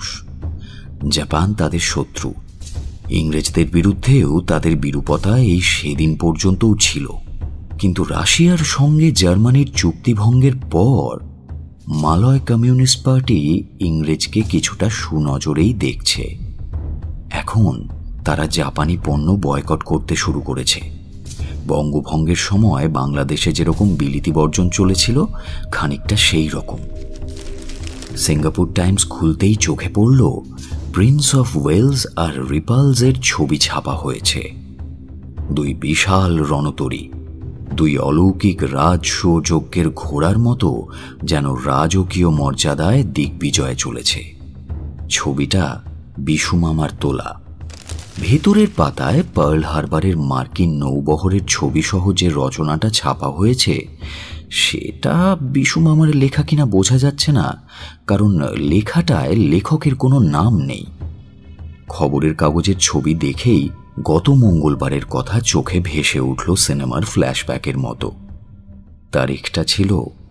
জাপান তাদের শত্রু। ইংরেজদের বিরুদ্ধেও তাদের বিরূপতা এই সেদিন পর্যন্তও ছিল। কিন্তু রাশিয়ার সঙ্গে জার্মানির চুক্তিভঙ্গের পর মালয় কমিউনিস্ট পার্টি ইংরেজকে কিছুটা সুনজরেই দেখছে। এখন তারা জাপানি পণ্য বয়কট করতে শুরু করেছে। বঙ্গভঙ্গের সময় বাংলাদেশে যেরকম বিলিতি বর্জন চলেছিল, খানিকটা সেই রকম। সিঙ্গাপুর টাইমস খুলতেই চোখে পড়ল প্রিন্স অফ ওয়েলস আর রিপালসের ছবি ছাপা হয়েছে। দুই বিশাল রণতরী, দুই অলৌকিক রাজসুযজ্ঞের ঘোড়ার মতো যেন রাজকীয় মর্যাদায় দিগ্বিজয়ে চলেছে। ছবিটা বিশু মামার তোলা। ভেতরের পাতায় পার্ল হারবারের মার্কিন নৌবহরের ছবি সহ যে রচনাটা ছাপা হয়েছে, সেটা বিশু মামার লেখা কিনা বোঝা যাচ্ছে না, কারণ লেখাটায় লেখকের কোনো নাম নেই। খবরের কাগজের ছবি দেখেই গত মঙ্গলবারের কথা চোখে ভেসে উঠল সিনেমার ফ্ল্যাশব্যাকের মতো। তারিখটা ছিল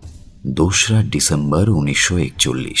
দোসরা ডিসেম্বর উনিশশো একচল্লিশ।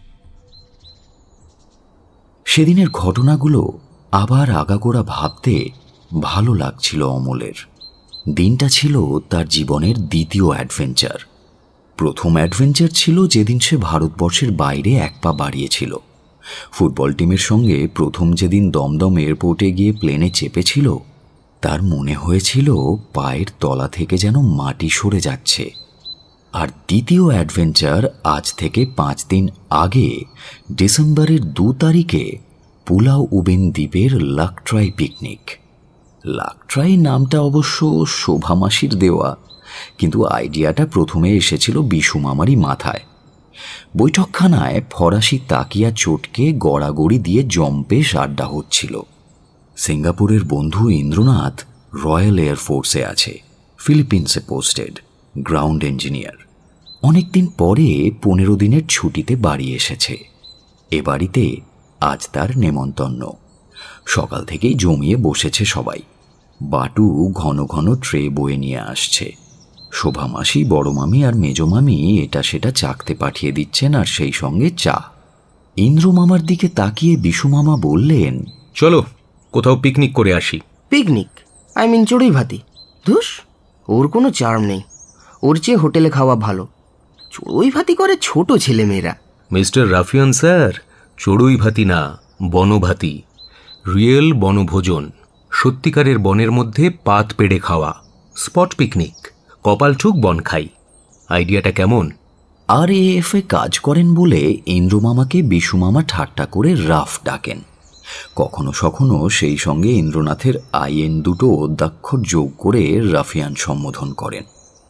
সেদিনের ঘটনাগুলো আবার আগাগোড়া ভাবতে ভালো লাগছিল অমলের। দিনটা ছিল তার জীবনের দ্বিতীয় অ্যাডভেঞ্চার। প্রথম অ্যাডভেঞ্চার ছিল যেদিন সে ভারতবর্ষের বাইরে এক পা বাড়িয়েছিল। ফুটবল টিমের সঙ্গে প্রথম যেদিন দমদম এয়ারপোর্টে গিয়ে প্লেনে চেপেছিল, তার মনে হয়েছিল পায়ের তলা থেকে যেন মাটি সরে যাচ্ছে। আর দ্বিতীয় অ্যাডভেঞ্চার আজ থেকে পাঁচ দিন আগে ডিসেম্বরের দু তারিখে পুলাও উবেন দ্বীপের লাকট্রাই পিকনিক। লাকট্রাই নামটা অবশ্য শোভা মাসির দেওয়া, কিন্তু আইডিয়াটা প্রথমে এসেছিল বিশু মামারই মাথায়। বৈঠকখানায় ফরাসি তাকিয়া চটকে গড়াগড়ি দিয়ে জম্পেশ আড্ডা হচ্ছিল। সিঙ্গাপুরের বন্ধু ইন্দ্রনাথ রয়্যাল এয়ারফোর্সে আছে, ফিলিপিন্সে পোস্টেড, গ্রাউন্ড ইঞ্জিনিয়ার। অনেকদিন পরে পনেরো দিনের ছুটিতে বাড়ি এসেছে। এ বাড়িতে আজ তার নেমন্তন্ন। সকাল থেকেই জমিয়ে বসেছে সবাই। বাটু ঘন ঘন ট্রে বয়ে নিয়ে আসছে। শোভা মাসি, বড় মামি আর মেজ মামি এটা সেটা চাকতে পাঠিয়ে দিচ্ছেন, আর সেই সঙ্গে চা। ইন্দ্র মামার দিকে তাকিয়ে বিশু মামা বললেন, চলো কোথাও পিকনিক করে আসি। পিকনিক? আই মিন চড়ুই ভাতি? ধুস, ওর কোনো চার্ম নেই। ওর চেয়ে হোটেলে খাওয়া ভালো। চড়ুই ভাতি করে ছোট ছেলেমেয়েরা। মিস্টার রাফিয়ান স্যার, চড়ুই ভাতি না, বনভাতি। রিয়েল বনভোজন, সত্যিকারের বনের মধ্যে পাত পেড়ে খাওয়া। স্পট পিকনিক, কপালঠুক বন খাই। আইডিয়াটা কেমন? আর এফ এ কাজ করেন বলে ইন্দ্র মামাকে বিশু মামা ঠাট্টা করে রাফ ডাকেন। কখনো সখনো সেই সঙ্গে ইন্দ্রনাথের আইএন দুটো অধ্যাক্ষর যোগ করে রাফিয়ান সম্বোধন করেন।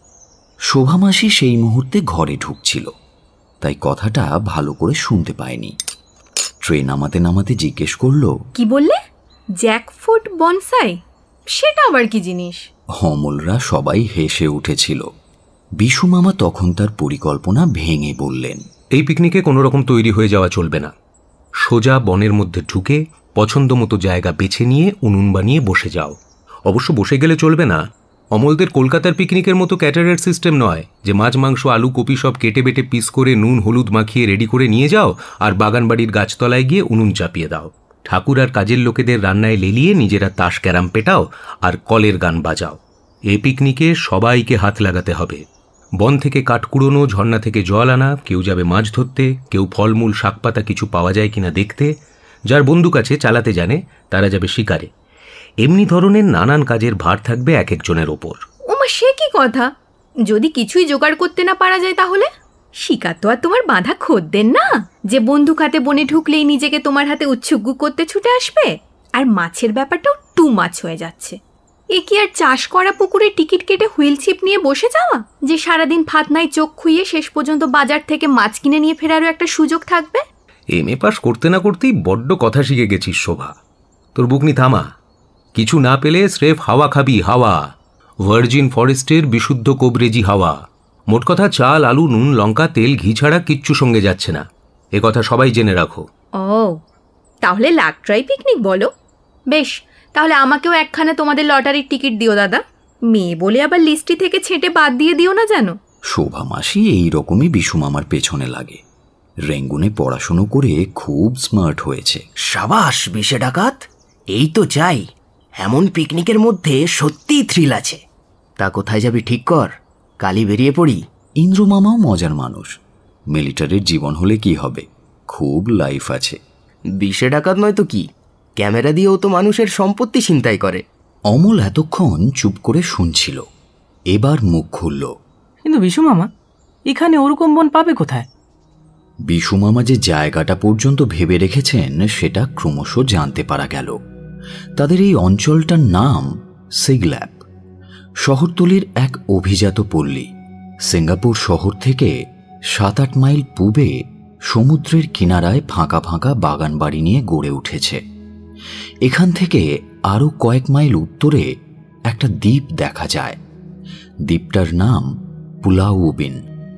শোভামাসি সেই মুহূর্তে ঘরে ঢুকছিল, তাই কথাটা ভালো করে শুনতে পায়নি। ট্রেন নামাতে নামাতে জিজ্ঞেস করল, কি বললে? Jackfruit bonsai? সেটা আবার কি জিনিস? অমলরা সবাই হেসে উঠেছিল। বিশু মামা তখন তার পরিকল্পনা ভেঙে বললেন, এই পিকনিকে কোনো রকম তৈরি হয়ে যাওয়া চলবে না। সোজা বনের মধ্যে ঢুকে পছন্দ মতো জায়গা বেছে নিয়ে উনুন বানিয়ে বসে যাও। অবশ্য বসে গেলে চলবে না। অমলদের কলকাতার পিকনিকের মতো ক্যাটারের সিস্টেম নয় যে মাছ, মাংস, আলু, কপি সব কেটে বেটে পিস করে নুন হলুদ মাখিয়ে রেডি করে নিয়ে যাও আর বাগানবাড়ির গাছতলায় গিয়ে উনুন চাপিয়ে দাও। ঠাকুর আর কাজের লোকেদের রান্নায় লেলিয়ে নিজেরা তাস ক্যারাম পেটাও আর কলের গান বাজাও। এ পিকনিকে সবাইকে হাত লাগাতে হবে। বন থেকে কাঠ কুড়োনো, ঝর্ণা থেকে জল আনা, কেউ যাবে মাছ ধরতে, কেউ ফলমূল শাকপাতা কিছু পাওয়া যায় কিনা দেখতে, যার বন্দুক আছে, চালাতে জানে, তারা যাবে শিকারে। এমনি ধরনের নানান কাজের ভার থাকবে এক একজনের ওপর। ওমা, সে কি কথা! যদি কিছুই জোগাড় করতে না পারা যায় তাহলে? শিকার তো আর তোমার বাঁধা খদ্দের না যে বন্দুক হাতে বনে ঢুকলেই নিজেকে তোমার হাতে উচ্ছুগ্গু করতে ছুটে আসবে। আর মাছের ব্যাপারটাও টু মাছ হয়ে যাচ্ছে। এ কি আর চাষ করা পুকুরে টিকিট কেটে হুইল ছিপ নিয়ে বসে যাওয়া, যে সারাদিন ফাতনায় চোখ খুইয়ে শেষ পর্যন্ত বাজার থেকে মাছ কিনে নিয়ে ফেরারও একটা সুযোগ থাকবে? এম এ পাস করতে না করতেই বড্ড কথা শিখে গেছিস শোভা। তোর বুকনি থামা। কিছু না পেলে স্রেফ হাওয়া খাবি, হাওয়া। ভার্জিন ফরেস্টের বিশুদ্ধ কোবরেজি হাওয়া। মোট কথা, চাল, আলু, নুন, লঙ্কা, তেল, ঘি ছাড়া কিচ্ছু সঙ্গে যাচ্ছে না। এ কথা সবাই জেনে রাখো। ও, তাহলে লাকট্রাই পিকনিক বলো? বেশ, তাহলে আমাকেও একখানা তোমাদের লটারির টিকিট দিও দাদা। মেয়ে বলে আবার লিস্টি থেকে ছেঁটে বাদ দিয়ে দিও না জানো। শোভা মাসি এইরকমই বিশু মামার পেছনে লাগে। রেঙ্গুনে পড়াশুনো করে খুব স্মার্ট হয়েছে। সাবাস বিশে ডাকাত, এই তো চাই। এমন পিকনিকের মধ্যে সত্যিই থ্রিল আছে। তা কোথায় যাবি ঠিক কর, কালই বেরিয়ে পড়ি। ইন্দ্র মামাও মজার মানুষ। মিলিটারির জীবন হলে কি হবে, খুব লাইফ আছে। বিশে ডাকাত নয় তো কি, ক্যামেরা দিয়েও তো মানুষের সম্পত্তি ছিনতাই করে। অমল এতক্ষণ চুপ করে শুনছিল, এবার মুখ খুলল। কিন্তু বিশু মামা, এখানে ওরকম বন পাবে কোথায়? বিশু মামা যে জায়গাটা পর্যন্ত ভেবে রেখেছেন সেটা ক্রমশ জানতে পারা গেল। তাদের এই অঞ্চলটার নাম সিগল্যাপ, শহরতলির এক অভিজাত পল্লী। সিঙ্গাপুর শহর থেকে সাত আট মাইল পূবে সমুদ্রের কিনারায় ফাঁকা ফাঁকা বাগান বাড়ি নিয়ে গড়ে উঠেছে। এখান থেকে আরও কয়েক মাইল উত্তরে একটা দ্বীপ দেখা যায়। দ্বীপটার নাম পুলাউ উবিন।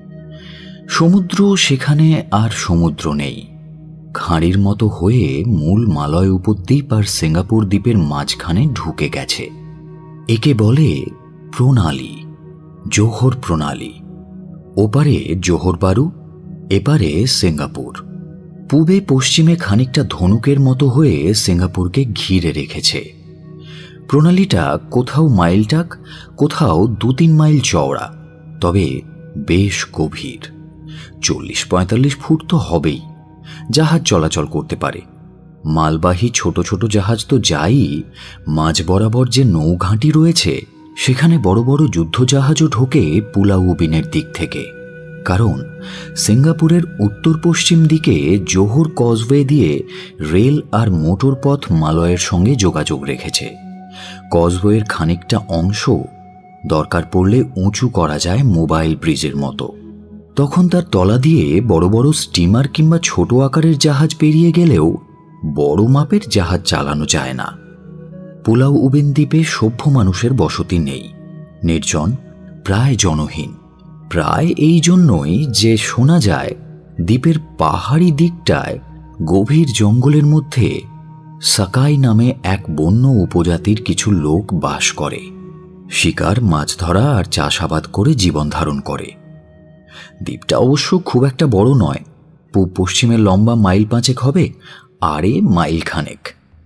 সমুদ্র সেখানে আর সমুদ্র নেই। খাঁড়ির মতো হয়ে মূল মালয় উপদ্বীপ আর সিঙ্গাপুর দ্বীপের মাঝখানে ঢুকে গেছে। একে বলে প্রণালী, জোহর প্রণালী। ওপারে জোহর বারু, এপারে সিঙ্গাপুর। পূবে পশ্চিমে খানিকটা ধনুকের মতো হয়ে সিঙ্গাপুরকে ঘিরে রেখেছে। প্রণালীটা কোথাও মাইলটাক, কোথাও দু তিন মাইল চওড়া, তবে বেশ গভীর। চল্লিশ পঁয়তাল্লিশ ফুট তো হবেই। জাহাজ চলাচল করতে পারে। মালবাহী ছোট ছোট জাহাজ তো যাই, মাঝ বরাবর যে নৌঘাঁটি রয়েছে সেখানে বড় বড় যুদ্ধজাহাজও ঢোকে পুলাউ উবিনের দিক থেকে। কারণ সিঙ্গাপুরের উত্তর পশ্চিম দিকে জোহর কজওয়ে দিয়ে রেল আর মোটর পথ মালয়ের সঙ্গে যোগাযোগ রেখেছে। কজওয়ের খানিকটা অংশ দরকার পড়লে উঁচু করা যায় মোবাইল ব্রিজের মতো। তখন তার তলা দিয়ে বড় বড় স্টিমার কিংবা ছোট আকারের জাহাজ পেরিয়ে গেলেও বড় মাপের জাহাজ চালানো যায় না। পুলাউ উবিন দ্বীপে সভ্য মানুষের বসতি নেই, নির্জন, প্রায় জনহীন। প্রায় এই জন্যই যে শোনা যায় দ্বীপের পাহাড়ি দিকটায় গভীর জঙ্গলের মধ্যে সাকাই নামে এক বন্য উপজাতির কিছু লোক বাস করে। শিকার, মাছ ধরা আর চাষাবাদ করে জীবন ধারণ করে। দ্বীপটা অবশ্য খুব একটা বড় নয়, পূব পশ্চিমে লম্বা মাইল পাঁচেক হবে, আরে মাইল খানেক।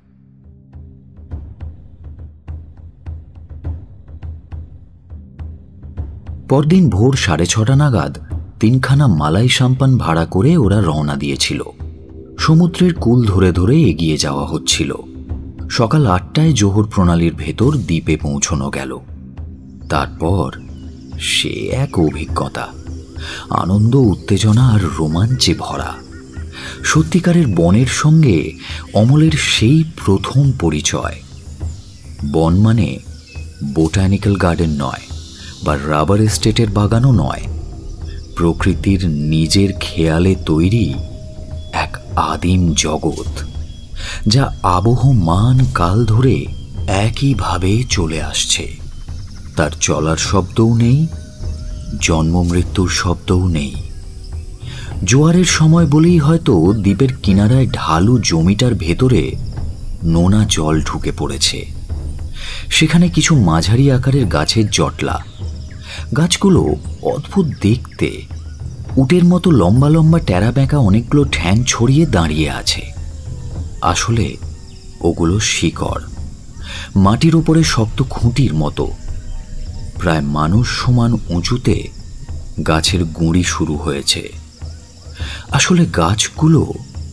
পরদিন ভোর সাড়ে ছটা নাগাদ তিনখানা মালাই সাম্পান ভাড়া করে ওরা রওনা দিয়েছিল। সমুদ্রের কূল ধরে ধরে এগিয়ে যাওয়া হচ্ছিল। সকাল আটটায় জোহর প্রণালীর ভেতর দ্বীপে পৌঁছানো গেল। তারপর সে এক অভিজ্ঞতা, আনন্দ, উত্তেজনা আর রোমাঞ্চে ভরা। সত্যিকারের বনের সঙ্গে অমলের সেই প্রথম পরিচয়। বন মানে বোটানিক্যাল গার্ডেন নয়, বা রাবার এস্টেটের বাগানও নয়। প্রকৃতির নিজের খেয়ালে তৈরি এক আদিম জগৎ, যা আবহমান কাল ধরে একইভাবে চলে আসছে। তার চলার শব্দও নেই, জন্ম মৃত্যুর শব্দও নেই। জোয়ারের সময় বলেই হয়তো দ্বীপের কিনারায় ঢালু জমিটার ভেতরে নোনা জল ঢুকে পড়েছে। সেখানে কিছু মাঝারি আকারের গাছের জটলা। গাছগুলো অদ্ভুত দেখতে। উটের মতো লম্বা লম্বা টেরা বেঁকা অনেকগুলো ঠ্যাং ছড়িয়ে দাঁড়িয়ে আছে। আসলে ওগুলো শিকড়, মাটির ওপরে শক্ত খুঁটির মতো। প্রায় মানুষ সমান উঁচুতে গাছের গুঁড়ি শুরু হয়েছে। আসলে গাছগুলো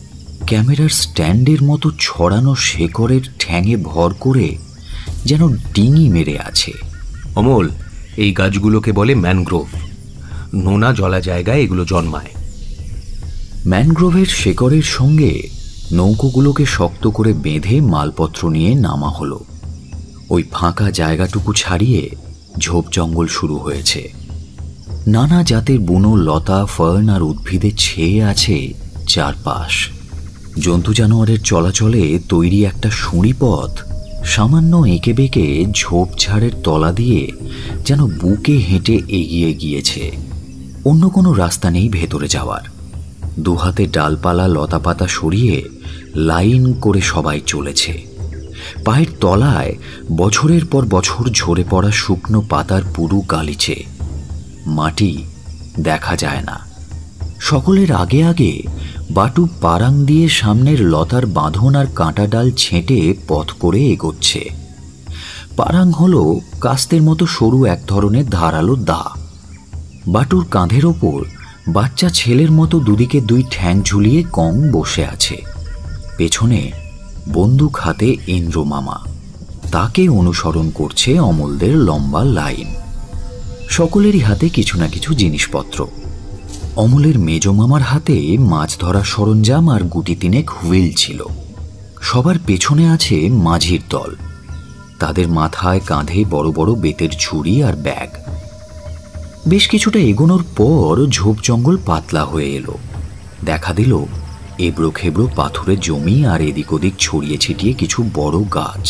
ক্যামেরার স্ট্যান্ডের মতো ছড়ানো শেকড়ের ঠ্যাঙে ভর করে যেন ডিঙি মেরে আছে। অমল, এই গাছগুলোকে বলে ম্যানগ্রোভ। নোনা জলা জায়গায় এগুলো জন্মায়। ম্যানগ্রোভের শেকড়ের সঙ্গে নৌকোগুলোকে শক্ত করে বেঁধে মালপত্র নিয়ে নামা হলো। ওই ফাঁকা জায়গাটুকু ছাড়িয়ে ঝোপ জঙ্গল শুরু হয়েছে। নানা জাতের বুনো লতা, ফার্ন আর উদ্ভিদে ছেয়ে আছে চারপাশ। জন্তু জানোয়ারের চলাচলে তৈরি একটা সুঁড়ি পথ সামান্য এঁকে বেঁকে ঝোপঝাড়ের তলা দিয়ে যেন বুকে হেঁটে এগিয়ে গিয়েছে। অন্য কোনো রাস্তা নেই ভেতরে যাওয়ার। দুহাতে ডালপালা লতাপাতা সরিয়ে লাইন করে সবাই চলেছে। পায়ের তলায় বছরের পর বছর ঝরে পড়া শুকনো পাতার পুরু গালিচে। মাটি দেখা যায় না। সকলের আগে আগে বাটু পারাং দিয়ে সামনের লতার বাঁধন আর কাঁটা ডাল ছেঁটে পথ করে এগোচ্ছে। পারাং হলো কাস্তের মতো সরু এক ধরনের ধারালো দা। বাটুর কাঁধের ওপর বাচ্চা ছেলের মতো দুদিকে দুই ঠ্যাং ঝুলিয়ে কং বসে আছে। পেছনে বন্দুক হাতে ইন্দ্র মামা, তাকে অনুসরণ করছে অমলদের লম্বা লাইন। সকলেরই হাতে কিছু না কিছু জিনিসপত্র। অমলের মেজ মামার হাতে মাছ ধরার সরঞ্জাম আর গুটি তিনেক হুইল ছিল। সবার পেছনে আছে মাঝির দল। তাদের মাথায় কাঁধে বড় বড় বেতের ঝুড়ি আর ব্যাগ। বেশ কিছুটা এগোনোর পর ঝোপ জঙ্গল পাতলা হয়ে এলো। দেখা দিল এবড়ো খেবড়ো পাথুরে জমি আর এদিক ওদিক ছড়িয়ে ছিটিয়ে কিছু বড় গাছ।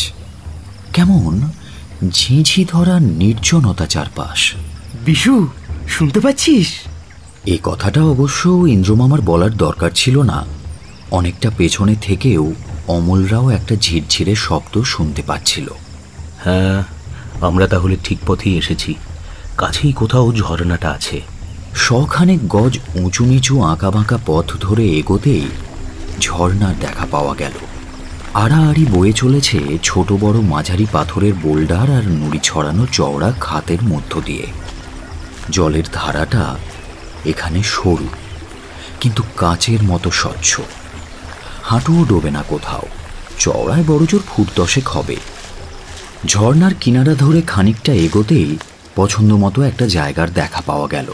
কেমন ঝিঝি ধরা নির্জনতা চারপাশ। বিশু, শুনতে পাচ্ছিস? এই কথাটা অবশ্য ইন্দ্রমামার বলার দরকার ছিল না। অনেকটা পেছনে থেকেও অমলরাও একটা ঝিরঝিরে শব্দ শুনতে পাচ্ছিল। হ্যাঁ, আমরা তাহলে ঠিক পথেই এসেছি। কাছেই কোথাও ঝর্ণাটা আছে। শখানেক গজ উঁচু নিচু আঁকা বাঁকা পথ ধরে এগোতেই ঝর্ণার দেখা পাওয়া গেল। আড়াআড়ি বয়ে চলেছে ছোট বড় মাঝারি পাথরের বোল্ডার আর নুড়ি ছড়ানো চওড়া খাতের মধ্য দিয়ে। জলের ধারাটা এখানে সরু, কিন্তু কাচের মতো স্বচ্ছ। হাঁটুও ডোবে না কোথাও। চওড়ায় বড়জোর ফুট দশেক হবে। ঝর্ণার কিনারা ধরে খানিকটা এগোতেই পছন্দ মতো একটা জায়গার দেখা পাওয়া গেল।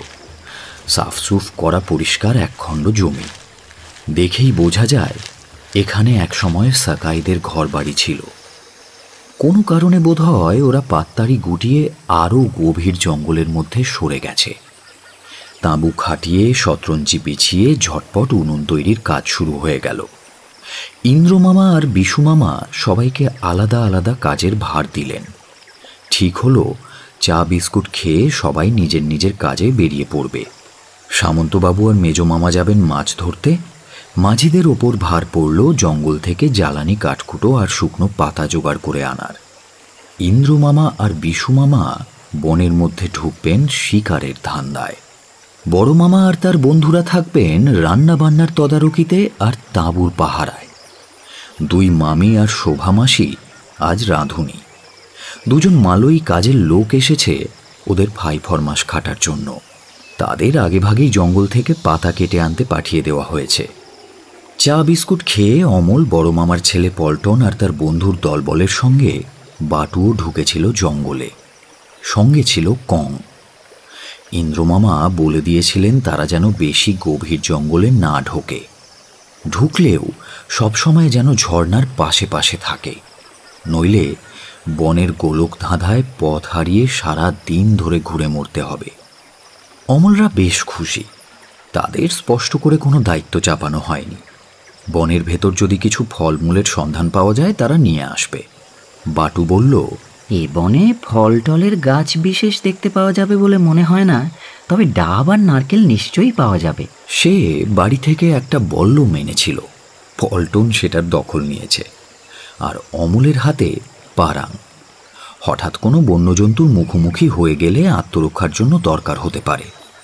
সাফসুফ করা পরিষ্কার একখণ্ড জমি। দেখেই বোঝা যায় এখানে একসময় সাকাইদের ঘর বাড়ি ছিল। কোনো কারণে বোধ হয় ওরা পাত্তারি গুটিয়ে আরও গভীর জঙ্গলের মধ্যে সরে গেছে। তাঁবু খাটিয়ে শতরঞ্চি বিছিয়ে ঝটপট উনুন তৈরির কাজ শুরু হয়ে গেল। ইন্দ্রমামা আর বিশুমামা সবাইকে আলাদা আলাদা কাজের ভার দিলেন। ঠিক হলো চা বিস্কুট খেয়ে সবাই নিজের নিজের কাজে বেরিয়ে পড়বে। সামন্তবাবু আর মেজমামা যাবেন মাছ ধরতে। মাঝিদের ওপর ভার পড়ল জঙ্গল থেকে জ্বালানি কাঠকুটো আর শুকনো পাতা জোগাড় করে আনার। ইন্দ্রমামা আর বিশুমামা বনের মধ্যে ঢুকবেন শিকারের ধান্দায়। বড় মামা আর তার বন্ধুরা থাকবেন রান্না বান্নার তদারকিতে আর তাঁবুর পাহারায়। দুই মামি আর শোভা মাসি আজ রাঁধুনি। দুজন মালয়ী কাজের লোক এসেছে ওদের ভাই ফরমাস খাটার জন্য। তাদের আগেভাগেই জঙ্গল থেকে পাতা কেটে আনতে পাঠিয়ে দেওয়া হয়েছে। চা বিস্কুট খেয়ে অমল, বড় মামার ছেলে পল্টন আর তার বন্ধুর দলবলের সঙ্গে বাটুও ঢুকেছিল জঙ্গলে। সঙ্গে ছিল কং। ইন্দ্রমামা বলে দিয়েছিলেন তারা যেন বেশি গভীর জঙ্গলে না ঢোকে। ঢুকলেও সবসময় যেন ঝর্ণার পাশে পাশে থাকে, নইলে বনের গোলক ধাঁধায় পথ হারিয়ে সারা দিন ধরে ঘুরে মরতে হবে। অমলরা বেশ খুশি। তাদের স্পষ্ট করে কোনো দায়িত্ব চাপানো হয়নি। বনের ভেতর যদি কিছু ফলমূলের সন্ধান পাওয়া যায় তারা নিয়ে আসবে। বাটু বলল, এ বনে ফল টলের গাছ বিশেষ দেখতে পাওয়া যাবে বলে মনে হয় না, তবে ডাব আর নারকেল নিশ্চয়ই পাওয়া যাবে। সে বাড়ি থেকে একটা বল্লম এনেছিল। পল্টন সেটার দখল নিয়েছে। আর অমলের হাতে পারাং। হঠাৎ কোনো বন্যজন্তুর মুখোমুখি হয়ে গেলে আত্মরক্ষার জন্য দরকার হতে পারে।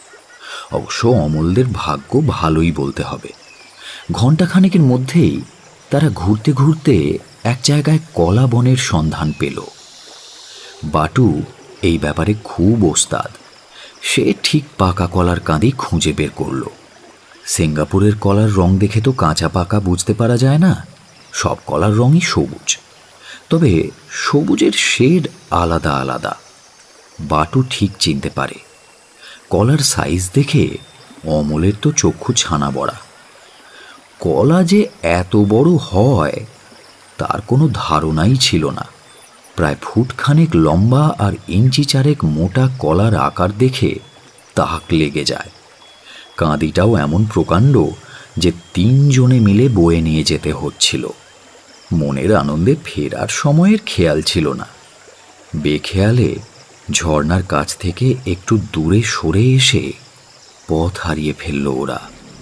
অবশ্য অমলদের ভাগ্য ভালোই বলতে হবে। ঘণ্টাখানেকের মধ্যেই তারা ঘুরতে ঘুরতে এক জায়গায় কলা বনের সন্ধান পেল। বাটু এই ব্যাপারে খুব ওস্তাদ। সে ঠিক পাকা কলার কাঁদি খুঁজে বের করল। সিঙ্গাপুরের কলার রং দেখে তো কাঁচা পাকা বুঝতে পারা যায় না, সব কলার রঙই সবুজ, তবে সবুজের শেড আলাদা আলাদা। বাটু ঠিক চিনতে পারে। কলার সাইজ দেখে অমলের তো চক্ষু ছানা বড়া। কলা যে এত বড় হয় তার কোনো ধারণাই ছিল না। প্রায় ফুটখানেক লম্বা আর ইঞ্চি চারেক মোটা কলার আকার দেখে তাক লেগে যায়। কাঁদিটাও এমন প্রকাণ্ড যে তিনজনে মিলে বয়ে নিয়ে যেতে হচ্ছিল। মনের আনন্দে ফেরার সময়ের খেয়াল ছিল না। বেখেয়ালে ঝর্ণার কাছ থেকে একটু দূরে সরে এসে পথ হারিয়ে ফেলল ওরা।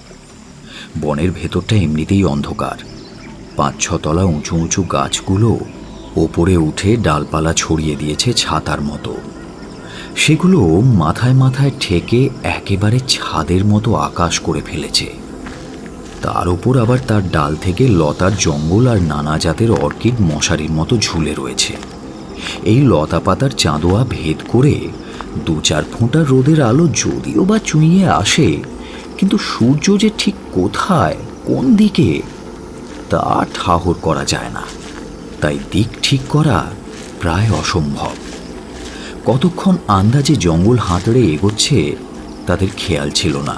বনের ভেতরটা এমনিতেই অন্ধকার। পাঁচ ছতলা উঁচু উঁচু গাছগুলো ওপরে উঠে ডালপালা ছড়িয়ে দিয়েছে ছাতার মতো। সেগুলো মাথায় মাথায় ঠেকে একেবারে ছাদের মতো আকাশ করে ফেলেছে। তার উপর আবার তার ডাল থেকে লতার জঙ্গল আর নানা জাতের অর্কিড মশারির মতো ঝুলে রয়েছে। এই লতা পাতার চাঁদোয়া ভেদ করে দু চার ফোঁটা রোদের আলো যদিও বা চুঁইয়ে আসে, কিন্তু সূর্য যে ঠিক কোথায় কোন দিকে তা ঠাহর করা যায় না। তাই দিক ঠিক করা প্রায় অসম্ভব। কতক্ষণ আন্দাজে জঙ্গল হাতড়ে এগোচ্ছে তাদের খেয়াল ছিল না।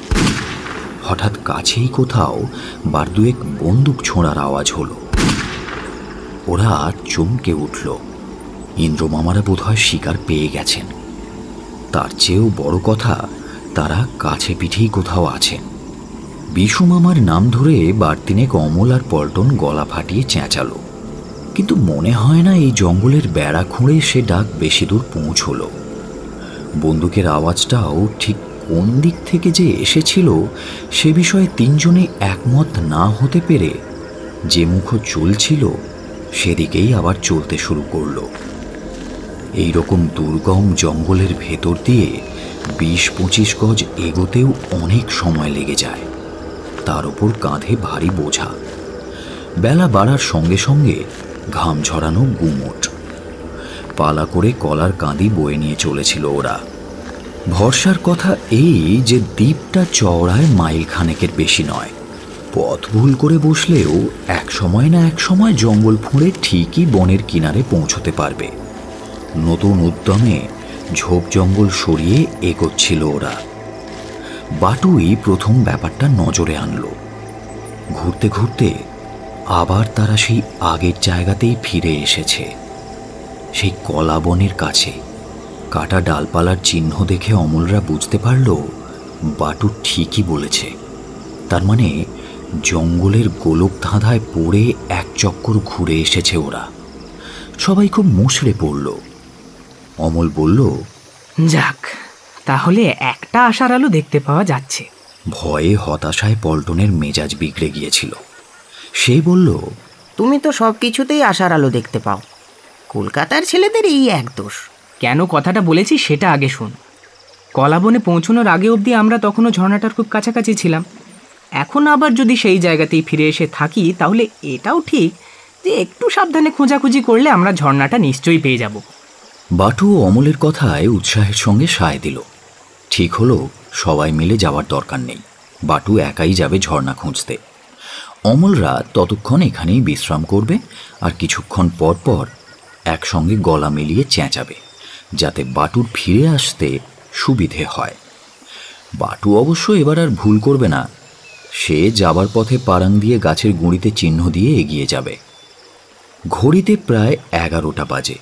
হঠাৎ কাছেই কোথাও বার দুয়েক বন্দুক ছোঁড়ার আওয়াজ হলো। ওরা চমকে উঠল। ইন্দ্রমামারা বোধহয় শিকার পেয়ে গেছেন। তার চেয়েও বড় কথা, তারা কাছে পিঠেই কোথাও আছেন। বিশু মামার নাম ধরে বার তিনেক অমল আর পল্টন গলা ফাটিয়ে চেঁচালো, কিন্তু মনে হয় না এই জঙ্গলের বেড়া খুঁড়ে সে ডাক বেশি দূর পৌঁছল। বন্দুকের আওয়াজটাও ঠিক কোন দিক থেকে যে এসেছিল সে বিষয়ে তিনজনে একমত না হতে পেরে যে মুখ চলছিল সেদিকেই আবার চলতে শুরু করল। এইরকম দুর্গম জঙ্গলের ভেতর দিয়ে বিশ পঁচিশ গজ এগোতেও অনেক সময় লেগে যায়। তার উপর কাঁধে ভারী বোঝা। বেলা বাড়ার সঙ্গে সঙ্গে ঘাম ঝরানো গুমোট। পালা করে কলার কাঁদি বয়ে নিয়ে চলেছিল ওরা। ভরসার কথা এই যে দ্বীপটা চওড়ায় মাইল খানেকের বেশি নয়। পথ ভুল করে বসলেও এক সময় না এক সময় জঙ্গল ফুঁড়ে ঠিকই বনের কিনারে পৌঁছতে পারবে। নতুন উদ্যমে ঝোপ জঙ্গল সরিয়ে এগোচ্ছিল ওরা। বাটুই প্রথম ব্যাপারটা নজরে আনলো। ঘুরতে ঘুরতে আবার তারা সেই আগের জায়গাতেই ফিরে এসেছে, সেই কলা বনের কাছে। কাটা ডালপালার চিহ্ন দেখে অমলরা বুঝতে পারল বাটু ঠিকই বলেছে। তার মানে জঙ্গলের গোলক ধাঁধায় পড়ে এক চক্কর ঘুরে এসেছে ওরা। সবাই খুব মুষড়ে পড়ল। অমল বলল, যাক, তাহলে একটা আশার আলো দেখতে পাওয়া যাচ্ছে। ভয়ে হতাশায় পল্টনের মেজাজ বিগড়ে গিয়েছিল। সে বলল, তুমি তো সব কিছুতেই আশার আলো দেখতে পাও, কলকাতার ছেলেদের এই এক দোষ। কেন কথাটা বলেছি সেটা আগে শোন। কলাবনে পৌঁছানোর আগে অবধি আমরা তখনও ঝর্ণাটার খুব কাছাকাছি ছিলাম। এখন আবার যদি সেই জায়গাতেই ফিরে এসে থাকি তাহলে এটাও ঠিক যে একটু সাবধানে খোঁজাখুঁজি করলে আমরা ঝর্ণাটা নিশ্চয়ই পেয়ে যাব। বাটু অমলের কথায় উৎসাহের সঙ্গে সায় দিল। ঠিক হলো, সবাই মিলে যাওয়ার দরকার নেই। বাটু একাই যাবে ঝর্ণা খুঁজতে। অমলরা ততক্ষণ এখানেই বিশ্রাম করবে আর কিছুক্ষণ পর পর একসঙ্গে গলা মিলিয়ে চেঁচাবে, যাতে বাটুর ফিরে আসতে সুবিধে হয়। বাটু অবশ্য এবার আর ভুল করবে না। সে যাবার পথে পারাং দিয়ে গাছের গুঁড়িতে চিহ্ন দিয়ে এগিয়ে যাবে। ঘড়িতে প্রায় এগারোটা বাজে।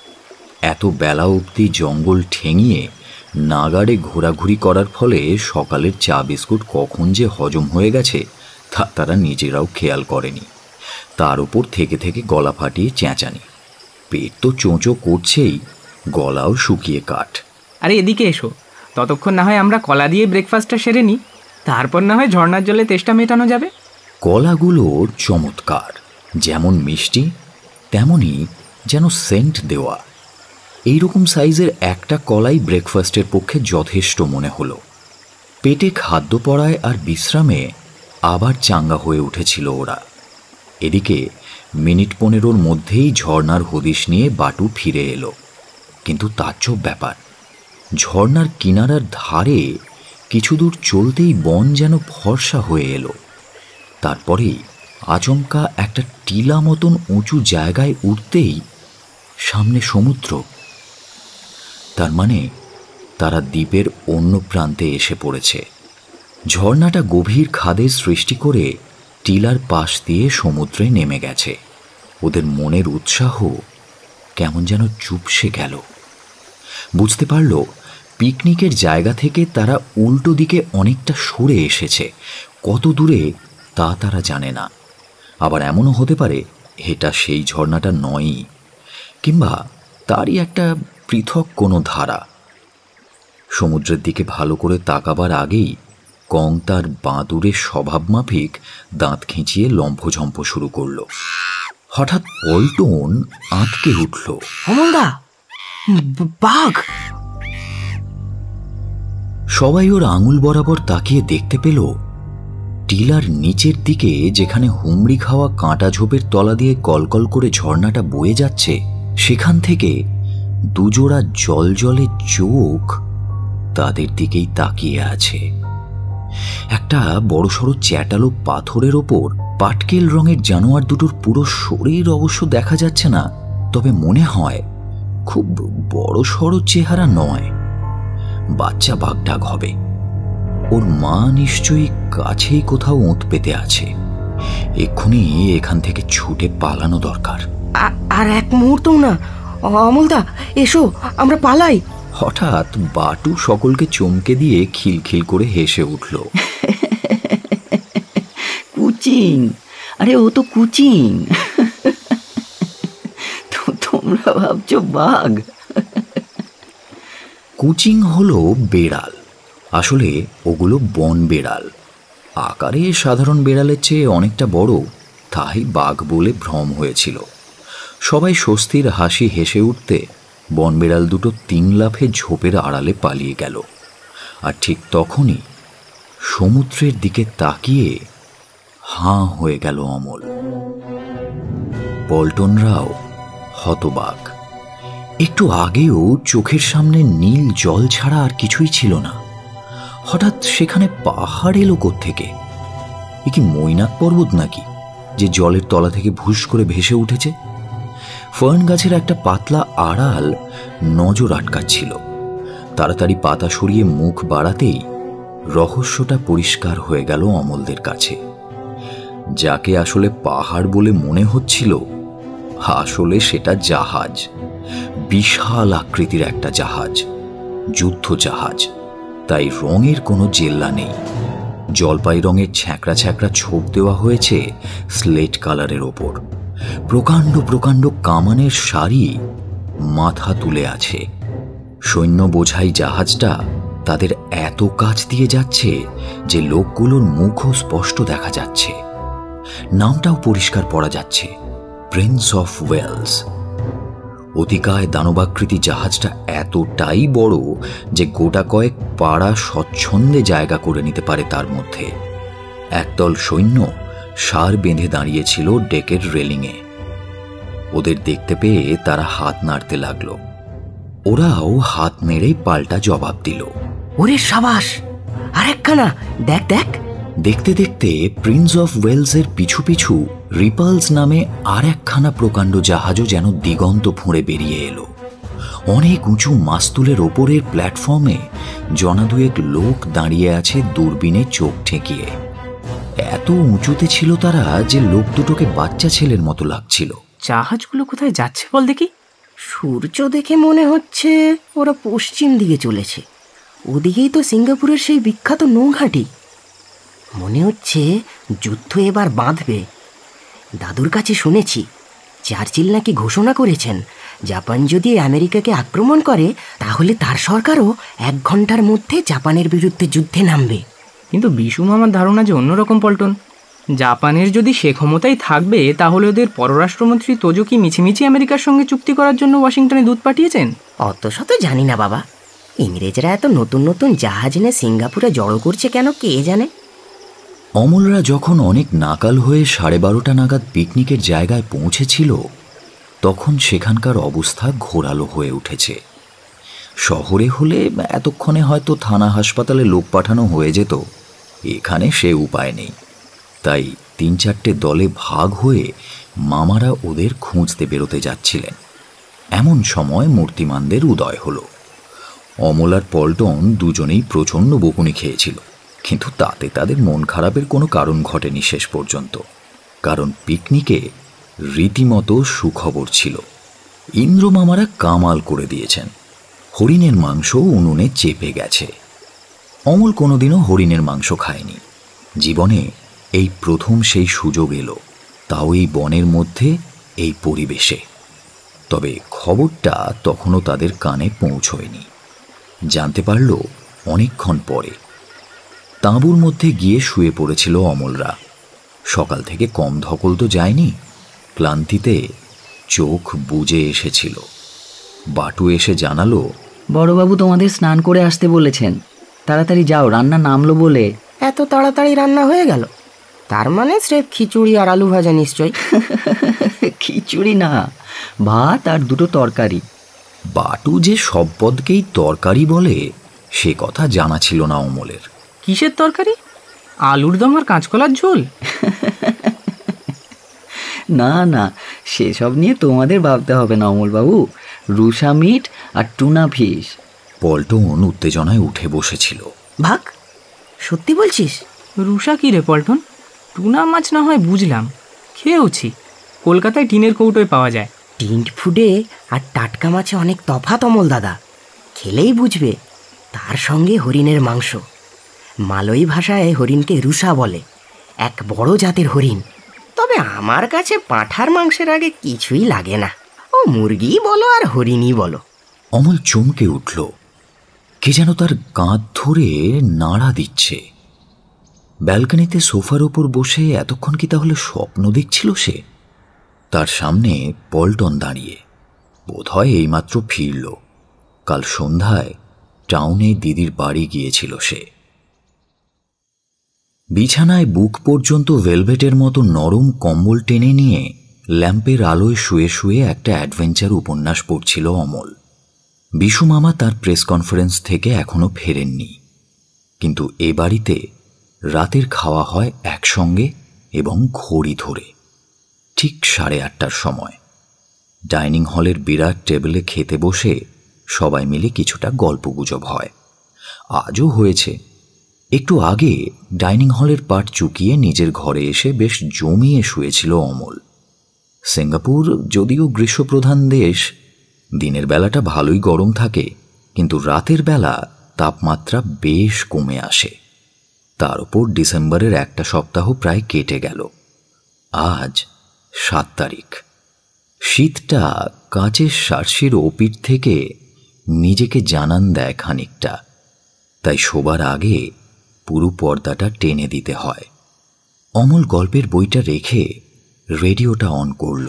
এত বেলা অবধি জঙ্গল ঠেঙিয়ে নাগাড়ে ঘোরাঘুরি করার ফলে সকালের চা বিস্কুট কখন যে হজম হয়ে গেছে তা তারা নিজেরাও খেয়াল করেনি। তার উপর থেকে থেকে গলা ফাটিয়ে চেঁচানি। পেট তো চোঁচো করছেই, গলাও শুকিয়ে কাঠ। আরে এদিকে এসো, ততক্ষণ না হয় আমরা কলা দিয়ে ব্রেকফাস্টটা সেরে নিই, তারপর না হয় ঝর্ণার জলে তেষ্টা মেটানো যাবে। কলাগুলোর চমৎকার, যেমন মিষ্টি তেমনই যেন সেন্ট দেওয়া। এইরকম সাইজের একটা কলাই ব্রেকফাস্টের পক্ষে যথেষ্ট মনে হলো। পেটে খাদ্য পড়ায় আর বিশ্রামে আবার চাঙ্গা হয়ে উঠেছিল ওরা। এদিকে মিনিট পনেরোর মধ্যেই ঝর্ণার হদিশ নিয়ে বাটু ফিরে এলো। কিন্তু তাজ্জব ব্যাপার, ঝর্ণার কিনারার ধারে কিছু দূর চলতেই বন যেন ফর্সা হয়ে এলো। তারপরেই আচমকা একটা টিলা মতন উঁচু জায়গায় উঠতেই সামনে সমুদ্র। তার মানে তারা দ্বীপের অন্য প্রান্তে এসে পড়েছে। ঝর্ণাটা গভীর খাদের সৃষ্টি করে টিলার পাশ দিয়ে সমুদ্রে নেমে গেছে। ওদের মনের উৎসাহ কেমন যেন চুপসে গেল। বুঝতে পারল পিকনিকের জায়গা থেকে তারা উল্টো দিকে অনেকটা সরে এসেছে। কত দূরে তা তারা জানে না। আবার এমনও হতে পারে এটা সেই ঝর্ণাটা নয়ই, কিংবা তারই একটা পৃথক কোনো ধারা। সমুদ্রের দিকে ভালো করে তাকাবার আগেই কং তার বাঁদুরের স্বভাবমাফিক দাঁত খিঁচিয়ে লম্ফঝম্প শুরু করল। হঠাৎ পল্টন আঁতকে উঠল। অমলদা, বাঘ! সবাই ওর আঙুল বরাবর তাকিয়ে দেখতে পেল টিলার নিচের দিকে, যেখানে হুমড়ি খাওয়া কাঁটা ঝোপের তলা দিয়ে কলকল করে ঝর্ণাটা বয়ে যাচ্ছে, সেখান থেকে দুজোড়া জলজলে চোখ তাদের দিকেই তাকিয়ে আছে। একটা বড়সড় চ্যাটালো পাথরের ওপর পাটকেল রঙের জানোয়ার দুটোর পুরো শরীর অবশ্য দেখা যাচ্ছে না, তবে মনে হয় খুব বড়সড় চেহারা নয়। বাচ্চা বাঘডাক হবে। ওর মা নিশ্চয়ই কাছেই কোথাও ওঁত পেতে আছে। এক্ষুনি এখান থেকে ছুটে পালানো দরকার। আর এক মুহূর্ত না। অমলদা, এসো, আমরা পালাই। হঠাৎ বাটু সকলকে চমকে দিয়ে খিলখিল করে হেসে উঠল। কুচিং! আরে ও তো কুচিং। তোমরা ভাবছো বাঘ? কুচিং হলো বেড়াল। আসলে ওগুলো বন বেড়াল। আকারে সাধারণ বেড়ালের চেয়ে অনেকটা বড়, তাই বাঘ বলে ভ্রম হয়েছিল। সবাই স্বস্তির হাসি হেসে উঠতে বন বেড়াল দুটো তিন লাফে ঝোপের আড়ালে পালিয়ে গেল। আর ঠিক তখনই সমুদ্রের দিকে তাকিয়ে হাঁ হয়ে গেল অমল। পল্টনরাও হতবাক। একটু আগেও চোখের সামনে নীল জল ছাড়া আর কিছুই ছিল না। হঠাৎ সেখানে পাহাড় এলো কোত্থেকে? এ কি মৈনাক পর্বত নাকি, যে জলের তলা থেকে ভুস করে ভেসে উঠেছে? ফার্ন গাছের একটা পাতলা আড়াল নজর আটকাচ্ছিল। তাড়াতাড়ি পাতা সরিয়ে মুখ বাড়াতেই রহস্যটা পরিষ্কার হয়ে গেল অমলদের কাছে। যাকে আসলে পাহাড় বলে মনে হচ্ছিল, আসলে সেটা জাহাজ। বিশাল আকৃতির একটা জাহাজ, যুদ্ধ জাহাজ। তাই রঙের কোনো জেল্লা নেই। জলপাই রঙের ছ্যাঁকড়া ছ্যাঁকড়া ছোপ দেওয়া হয়েছে স্লেট কালারের ওপর। প্রকাণ্ড প্রকাণ্ড কামানের সারি মাথা তুলে আছে। সৈন্য বোঝাই জাহাজটা তাদের এত কাছ দিয়ে যাচ্ছে যে লোকগুলোর মুখও স্পষ্ট দেখা যাচ্ছে। নামটাও পরিষ্কার পড়া যাচ্ছে, প্রিন্স অফ ওয়েলস। অতিকায় দানবাকৃতি জাহাজটা এতটাই বড় যে গোটা কয়েক পাড়া স্বচ্ছন্দে জায়গা করে নিতে পারে তার মধ্যে। একদল সৈন্য সার বেঁধে দাঁড়িয়েছিল ডেকের রেলিংয়ে। ওদের দেখতে পেয়ে তারা হাত নাড়তে লাগলো। ওরাও হাত নেড়ে পাল্টা জবাব দিল। ওরে সাবাস, আরেকখানা দেখ দেখ। দেখতে দেখতে প্রিন্স অফ ওয়েলসের পিছু পিছু রিপালস নামে আর একখানা প্রকাণ্ড জাহাজও যেন দিগন্ত ফুঁড়ে বেরিয়ে এলো। অনেক উঁচু মাস্তুলের ওপরের প্ল্যাটফর্মে জনা দুয়েক লোক দাঁড়িয়ে আছে দূরবীনে চোখ ঠেকিয়ে। এত উঁচুতে ছিল তারা যে লোক দুটোকে বাচ্চা ছেলের মতো লাগছিল। জাহাজগুলো কোথায় যাচ্ছে বল দেখি? সূর্য দেখে মনে হচ্ছে ওরা পশ্চিম দিকে চলেছে। ওদিকেই তো সিঙ্গাপুরের সেই বিখ্যাত নৌঘাঁটি। মনে হচ্ছে যুদ্ধ এবার বাঁধবে। দাদুর কাছে শুনেছি চার্চিল নাকি ঘোষণা করেছেন, জাপান যদি আমেরিকাকে আক্রমণ করে তাহলে তার সরকারও এক ঘন্টার মধ্যে জাপানের বিরুদ্ধে যুদ্ধে নামবে। কিন্তু বিশু মামার ধারণা যে অন্যরকম পল্টন। জাপানের যদি সে ক্ষমতাই থাকবে তাহলে ওদের পররাষ্ট্রমন্ত্রী তোজোকি মিছিমিছি আমেরিকার সঙ্গে চুক্তি করার জন্য ওয়াশিংটনে দূত পাঠিয়েছেন। অত শত জানি না বাবা। ইংরেজরা এত নতুন নতুন জাহাজ এনে সিঙ্গাপুরে জড়ো করছে কেন কে জানে। অমলরা যখন অনেক নাকাল হয়ে সাড়ে বারোটা নাগাদ পিকনিকের জায়গায় পৌঁছেছিল, তখন সেখানকার অবস্থা ঘোরালো হয়ে উঠেছে। শহরে হলে এতক্ষণে হয়তো থানা হাসপাতালে লোক পাঠানো হয়ে যেত, এখানে সে উপায় নেই। তাই তিন চারটে দলে ভাগ হয়ে মামারা ওদের খুঁজতে বেরোতে যাচ্ছিলেন। এমন সময় মূর্তিমানদের উদয় হলো। অমল আর পল্টন দুজনেই প্রচণ্ড বকুনি খেয়েছিল, কিন্তু তাতে তাদের মন খারাপের কোনো কারণ ঘটেনি শেষ পর্যন্ত, কারণ পিকনিকে রীতিমতো সুখবর ছিল। ইন্দ্র মামারা কামাল করে দিয়েছেন, হরিণের মাংস উনুনে চেপে গেছে। অমল কোনোদিনও হরিণের মাংস খায়নি, জীবনে এই প্রথম সেই সুযোগ এলো, তাও এই বনের মধ্যে, এই পরিবেশে। তবে খবরটা তখনও তাদের কানে পৌঁছয়নি, জানতে পারল অনেকক্ষণ পরে। তাঁবুর মধ্যে গিয়ে শুয়ে পড়েছিল অমলরা। সকাল থেকে কম ধকল তো যায়নি, ক্লান্তিতে চোখ বুজে এসেছিল। বাটু এসে জানালো, বড়বাবু তোমাদের স্নান করে আসতে বলেছেন, তাড়াতাড়ি যাও, রান্না নামলো বলে। এত তাড়াতাড়ি রান্না হয়ে গেল? তার মানে স্রেফ খিচুড়ি আর আলু ভাজা নিশ্চয়। খিচুড়ি না, ভাত আর দুটো তরকারি। বাটু যে সব পদকেই তরকারি বলে সে কথা জানা ছিল না অমলের। কিসের তরকারি? আলুর দম আর কাঁচকলার ঝোল? না না, সেসব নিয়ে তোমাদের ভাবতে হবে না অমলবাবু, রুষা মিট আর টুনা ফিশ। পল্টন উত্তেজনায় উঠে বসেছিল। ভাগ, সত্যি বলছিস? রুষা কি রে পল্টন? টুনা মাছ না হয় বুঝলাম, খেয়েওছি, কলকাতায় টিনের কৌটোয় পাওয়া যায়। টিন্ট ফুডে আর টাটকা মাছে অনেক তফাৎ অমল দাদা, খেলেই বুঝবে। তার সঙ্গে হরিণের মাংস, মালয়ী ভাষায় হরিণকে রুষা বলে, এক বড় জাতের হরিণ। তবে আমার কাছে পাঁঠার মাংসের আগে কিছুই লাগে না, ও মুরগি বলো আর হরিণই বলো। অমল চমকে উঠল, কে যেন তার কাঁধ ধরে নাড়া দিচ্ছে। ব্যালকনিতে সোফার ওপর বসে এতক্ষণ কি তাহলে স্বপ্ন দেখছিল সে? তার সামনে পল্টন দাঁড়িয়ে, বোধহয় এইমাত্র ফিরল। কাল সন্ধ্যায় টাউনে দিদির বাড়ি গিয়েছিল সে। বিছানায় বুক পর্যন্ত ভেলভেটের মতো নরম কম্বল টেনে নিয়ে ল্যাম্পের আলোয় শুয়ে শুয়ে একটা অ্যাডভেঞ্চার উপন্যাস পড়ছিল অমল। বিশু মামা তার প্রেস কনফারেন্স থেকে এখনো ফেরেননি, কিন্তু এ বাড়িতে রাতের খাওয়া হয় একসঙ্গে এবং ঘড়ি ধরে, ঠিক সাড়ে আটটার সময়। ডাইনিং হলের বিরাট টেবিলে খেতে বসে সবাই মিলে কিছুটা গল্পগুজব হয়, আজও হয়েছে। একটু আগে ডাইনিং হলের পাট চুকিয়ে নিজের ঘরে এসে বেশ জমিয়ে শুয়েছিল অমল। সিঙ্গাপুর যদিও গ্রীষ্মপ্রধান দেশ, দিনের বেলাটা ভালোই গরম থাকে, কিন্তু রাতের বেলা তাপমাত্রা বেশ কমে আসে। তার উপর ডিসেম্বরের একটা সপ্তাহ প্রায় কেটে গেল। আজ সাত তারিখ। শীতটা কাচের শার্সির ওপিঠ থেকে নিজেকে জানান দেয় খানিকটা, তাই শোবার আগে পুরো পর্দাটা টেনে দিতে হয়। অমল গল্পের বইটা রেখে রেডিওটা অন করল।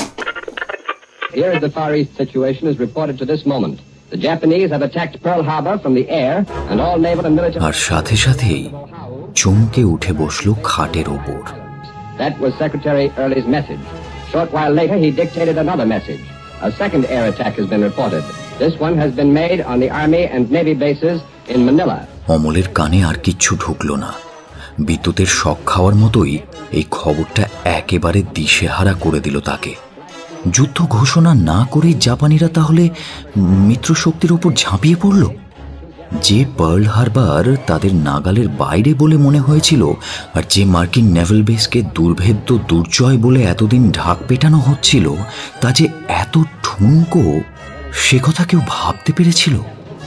Here is the Far East situation as reported to this moment. The Japanese have attacked Pearl Harbor from the air and all naval and military. আর সাথে সাথেই চমকে উঠে বসলো খাটের ওপর। That was Secretary Early's message. Short while later he dictated another message. A second air attack has been reported. This one has been made on the Army and Navy bases in Manila. অমলের কানে আর কিচ্ছু ঢুকলো না। বিদ্যুতের শক খাওয়ার মতোই এই খবরটা একেবারে দিশেহারা করে দিল তাকে। যুদ্ধ ঘোষণা না করে জাপানিরা তাহলে মিত্রশক্তির ওপর ঝাঁপিয়ে পড়ল? যে পার্ল হারবার তাদের নাগালের বাইরে বলে মনে হয়েছিল, আর যে মার্কিন নেভাল বেসকে দুর্ভেদ্য দুর্জয় বলে এতদিন ঢাক পেটানো হচ্ছিল, তা যে এত ঠুনকো, সে কথা কেউ ভাবতে পেরেছিল?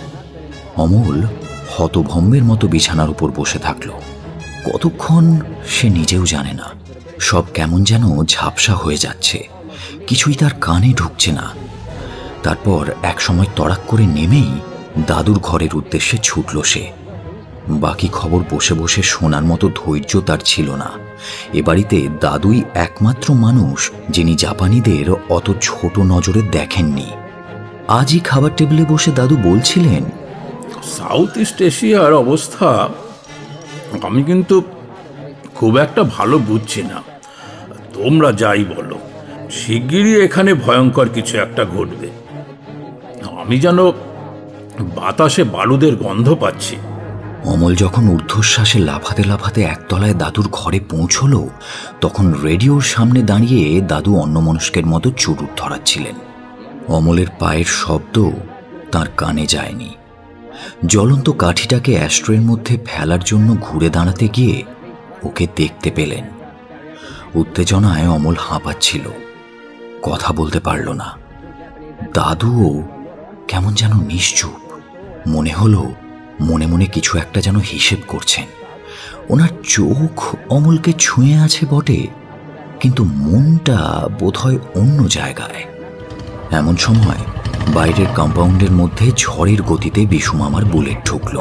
অমল হতভম্বের মতো বিছানার উপর বসে থাকল। কতক্ষণ সে নিজেও জানে না। সব কেমন যেন ঝাপসা হয়ে যাচ্ছে, কিছুই তার কানে ঢুকছে না। তারপর একসময় তড়াক করে নেমেই দাদুর ঘরের উদ্দেশ্যে ছুটল সে। বাকি খবর বসে বসে শোনার মতো ধৈর্য তার ছিল না। এ বাড়িতে দাদুই একমাত্র মানুষ যিনি জাপানিদের অত ছোট নজরে দেখেননি। আজই খাবার টেবিলে বসে দাদু বলছিলেন, সাউথ ইস্ট এশিয়ার অবস্থা আমি কিন্তু খুব একটা ভালো বুঝছি না। তোমরা যাই বলো, শিগগিরই এখানে ভয়ঙ্কর কিছু একটা ঘটবে। আমি যেন বাতাসে বারুদের গন্ধ পাচ্ছি। অমল যখন ঊর্ধ্বশ্বাসে লাফাতে লাফাতে একতলায় দাদুর ঘরে পৌঁছলো, তখন রেডিওর সামনে দাঁড়িয়ে দাদু অন্যমনস্কের মতো চুরুট ধরাচ্ছিলেন। অমলের পায়ের শব্দ তার কানে যায়নি। জ্বলন্ত কাঠিটাকে অ্যাস্ট্রের মধ্যে ফেলার জন্য ঘুরে দাঁড়াতে গিয়ে ওকে দেখতে পেলেন। উত্তেজনায় অমল হাঁপাচ্ছিল, কথা বলতে পারল না। দাদুও কেমন যেন নিশ্চুপ, মনে হলো মনে মনে কিছু একটা যেন হিসেব করছেন। ওনার চোখ অমলকে ছুঁয়ে আছে বটে, কিন্তু মনটা বোধহয় অন্য জায়গায়। এমন সময় বাইরের কম্পাউন্ডের মধ্যে ঝড়ের গতিতে বিশু মামার বুলেট ঢুকলো।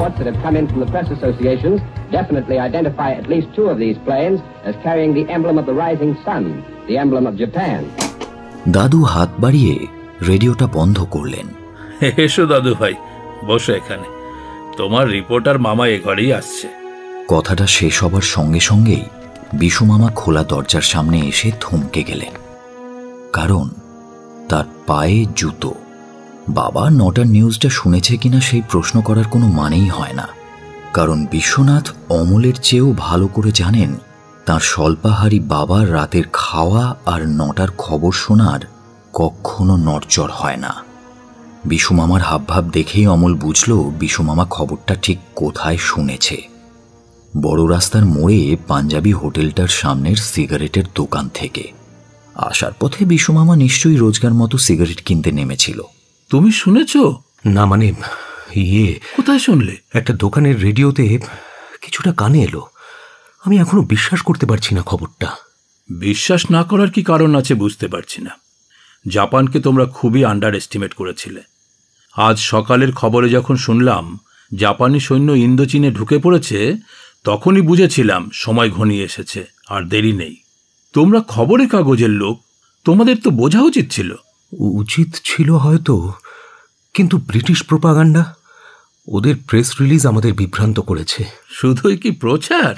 দাদু হাত বাড়িয়ে রেডিওটা বন্ধ করলেন। এসো দাদু ভাই, বসো এখানে, তোমার রিপোর্টার মামা এ ঘরেই আসছে। কথাটা শেষ হবার সঙ্গে সঙ্গেই বিশু মামা খোলা দরজার সামনে এসে থমকে গেলেন, কারণ তার পায়ে জুতো। বাবা নটার নিউজটা শুনেছে কিনা সেই প্রশ্ন করার কোনো মানেই হয় না, কারণ বিশ্বনাথ অমলের চেয়েও ভালো করে জানেন তার স্বল্পাহারী বাবার রাতের খাওয়া আর নটার খবর শোনার কখনো নড়চড় হয় না। বিশু মামার হাবভাব দেখেই অমল বুঝল বিশু মামা খবরটা ঠিক কোথায় শুনেছে। বড় রাস্তার মোড়ে পাঞ্জাবি হোটেলটার সামনের সিগারেটের দোকান থেকে। আসার পথে বিশু মামা নিশ্চয়ই রোজগার মতো সিগারেট কিনতে নেমেছিল। তুমি শুনেছ? না মানে ইয়ে, কোথায় শুনলে? একটা দোকানের রেডিওতে কিছুটা কানে এলো। আমি এখনো বিশ্বাস করতে পারছি না খবরটা। বিশ্বাস না করার কি কারণ আছে বুঝতে পারছি না। জাপানকে তোমরা খুবই আন্ডার এস্টিমেট করেছিলে। আজ সকালের খবরে যখন শুনলাম জাপানি সৈন্য ইন্দোচীনে ঢুকে পড়েছে, তখনই বুঝেছিলাম সময় ঘনিয়ে এসেছে, আর দেরি নেই। তোমরা খবরের কাগজের লোক, তোমাদের তো বোঝা উচিত ছিল। উচিত ছিল হয়তো, কিন্তু ব্রিটিশ প্রোপাগান্ডা, ওদের প্রেস রিলিজ আমাদের বিভ্রান্ত করেছে। শুধুই কি প্রচার?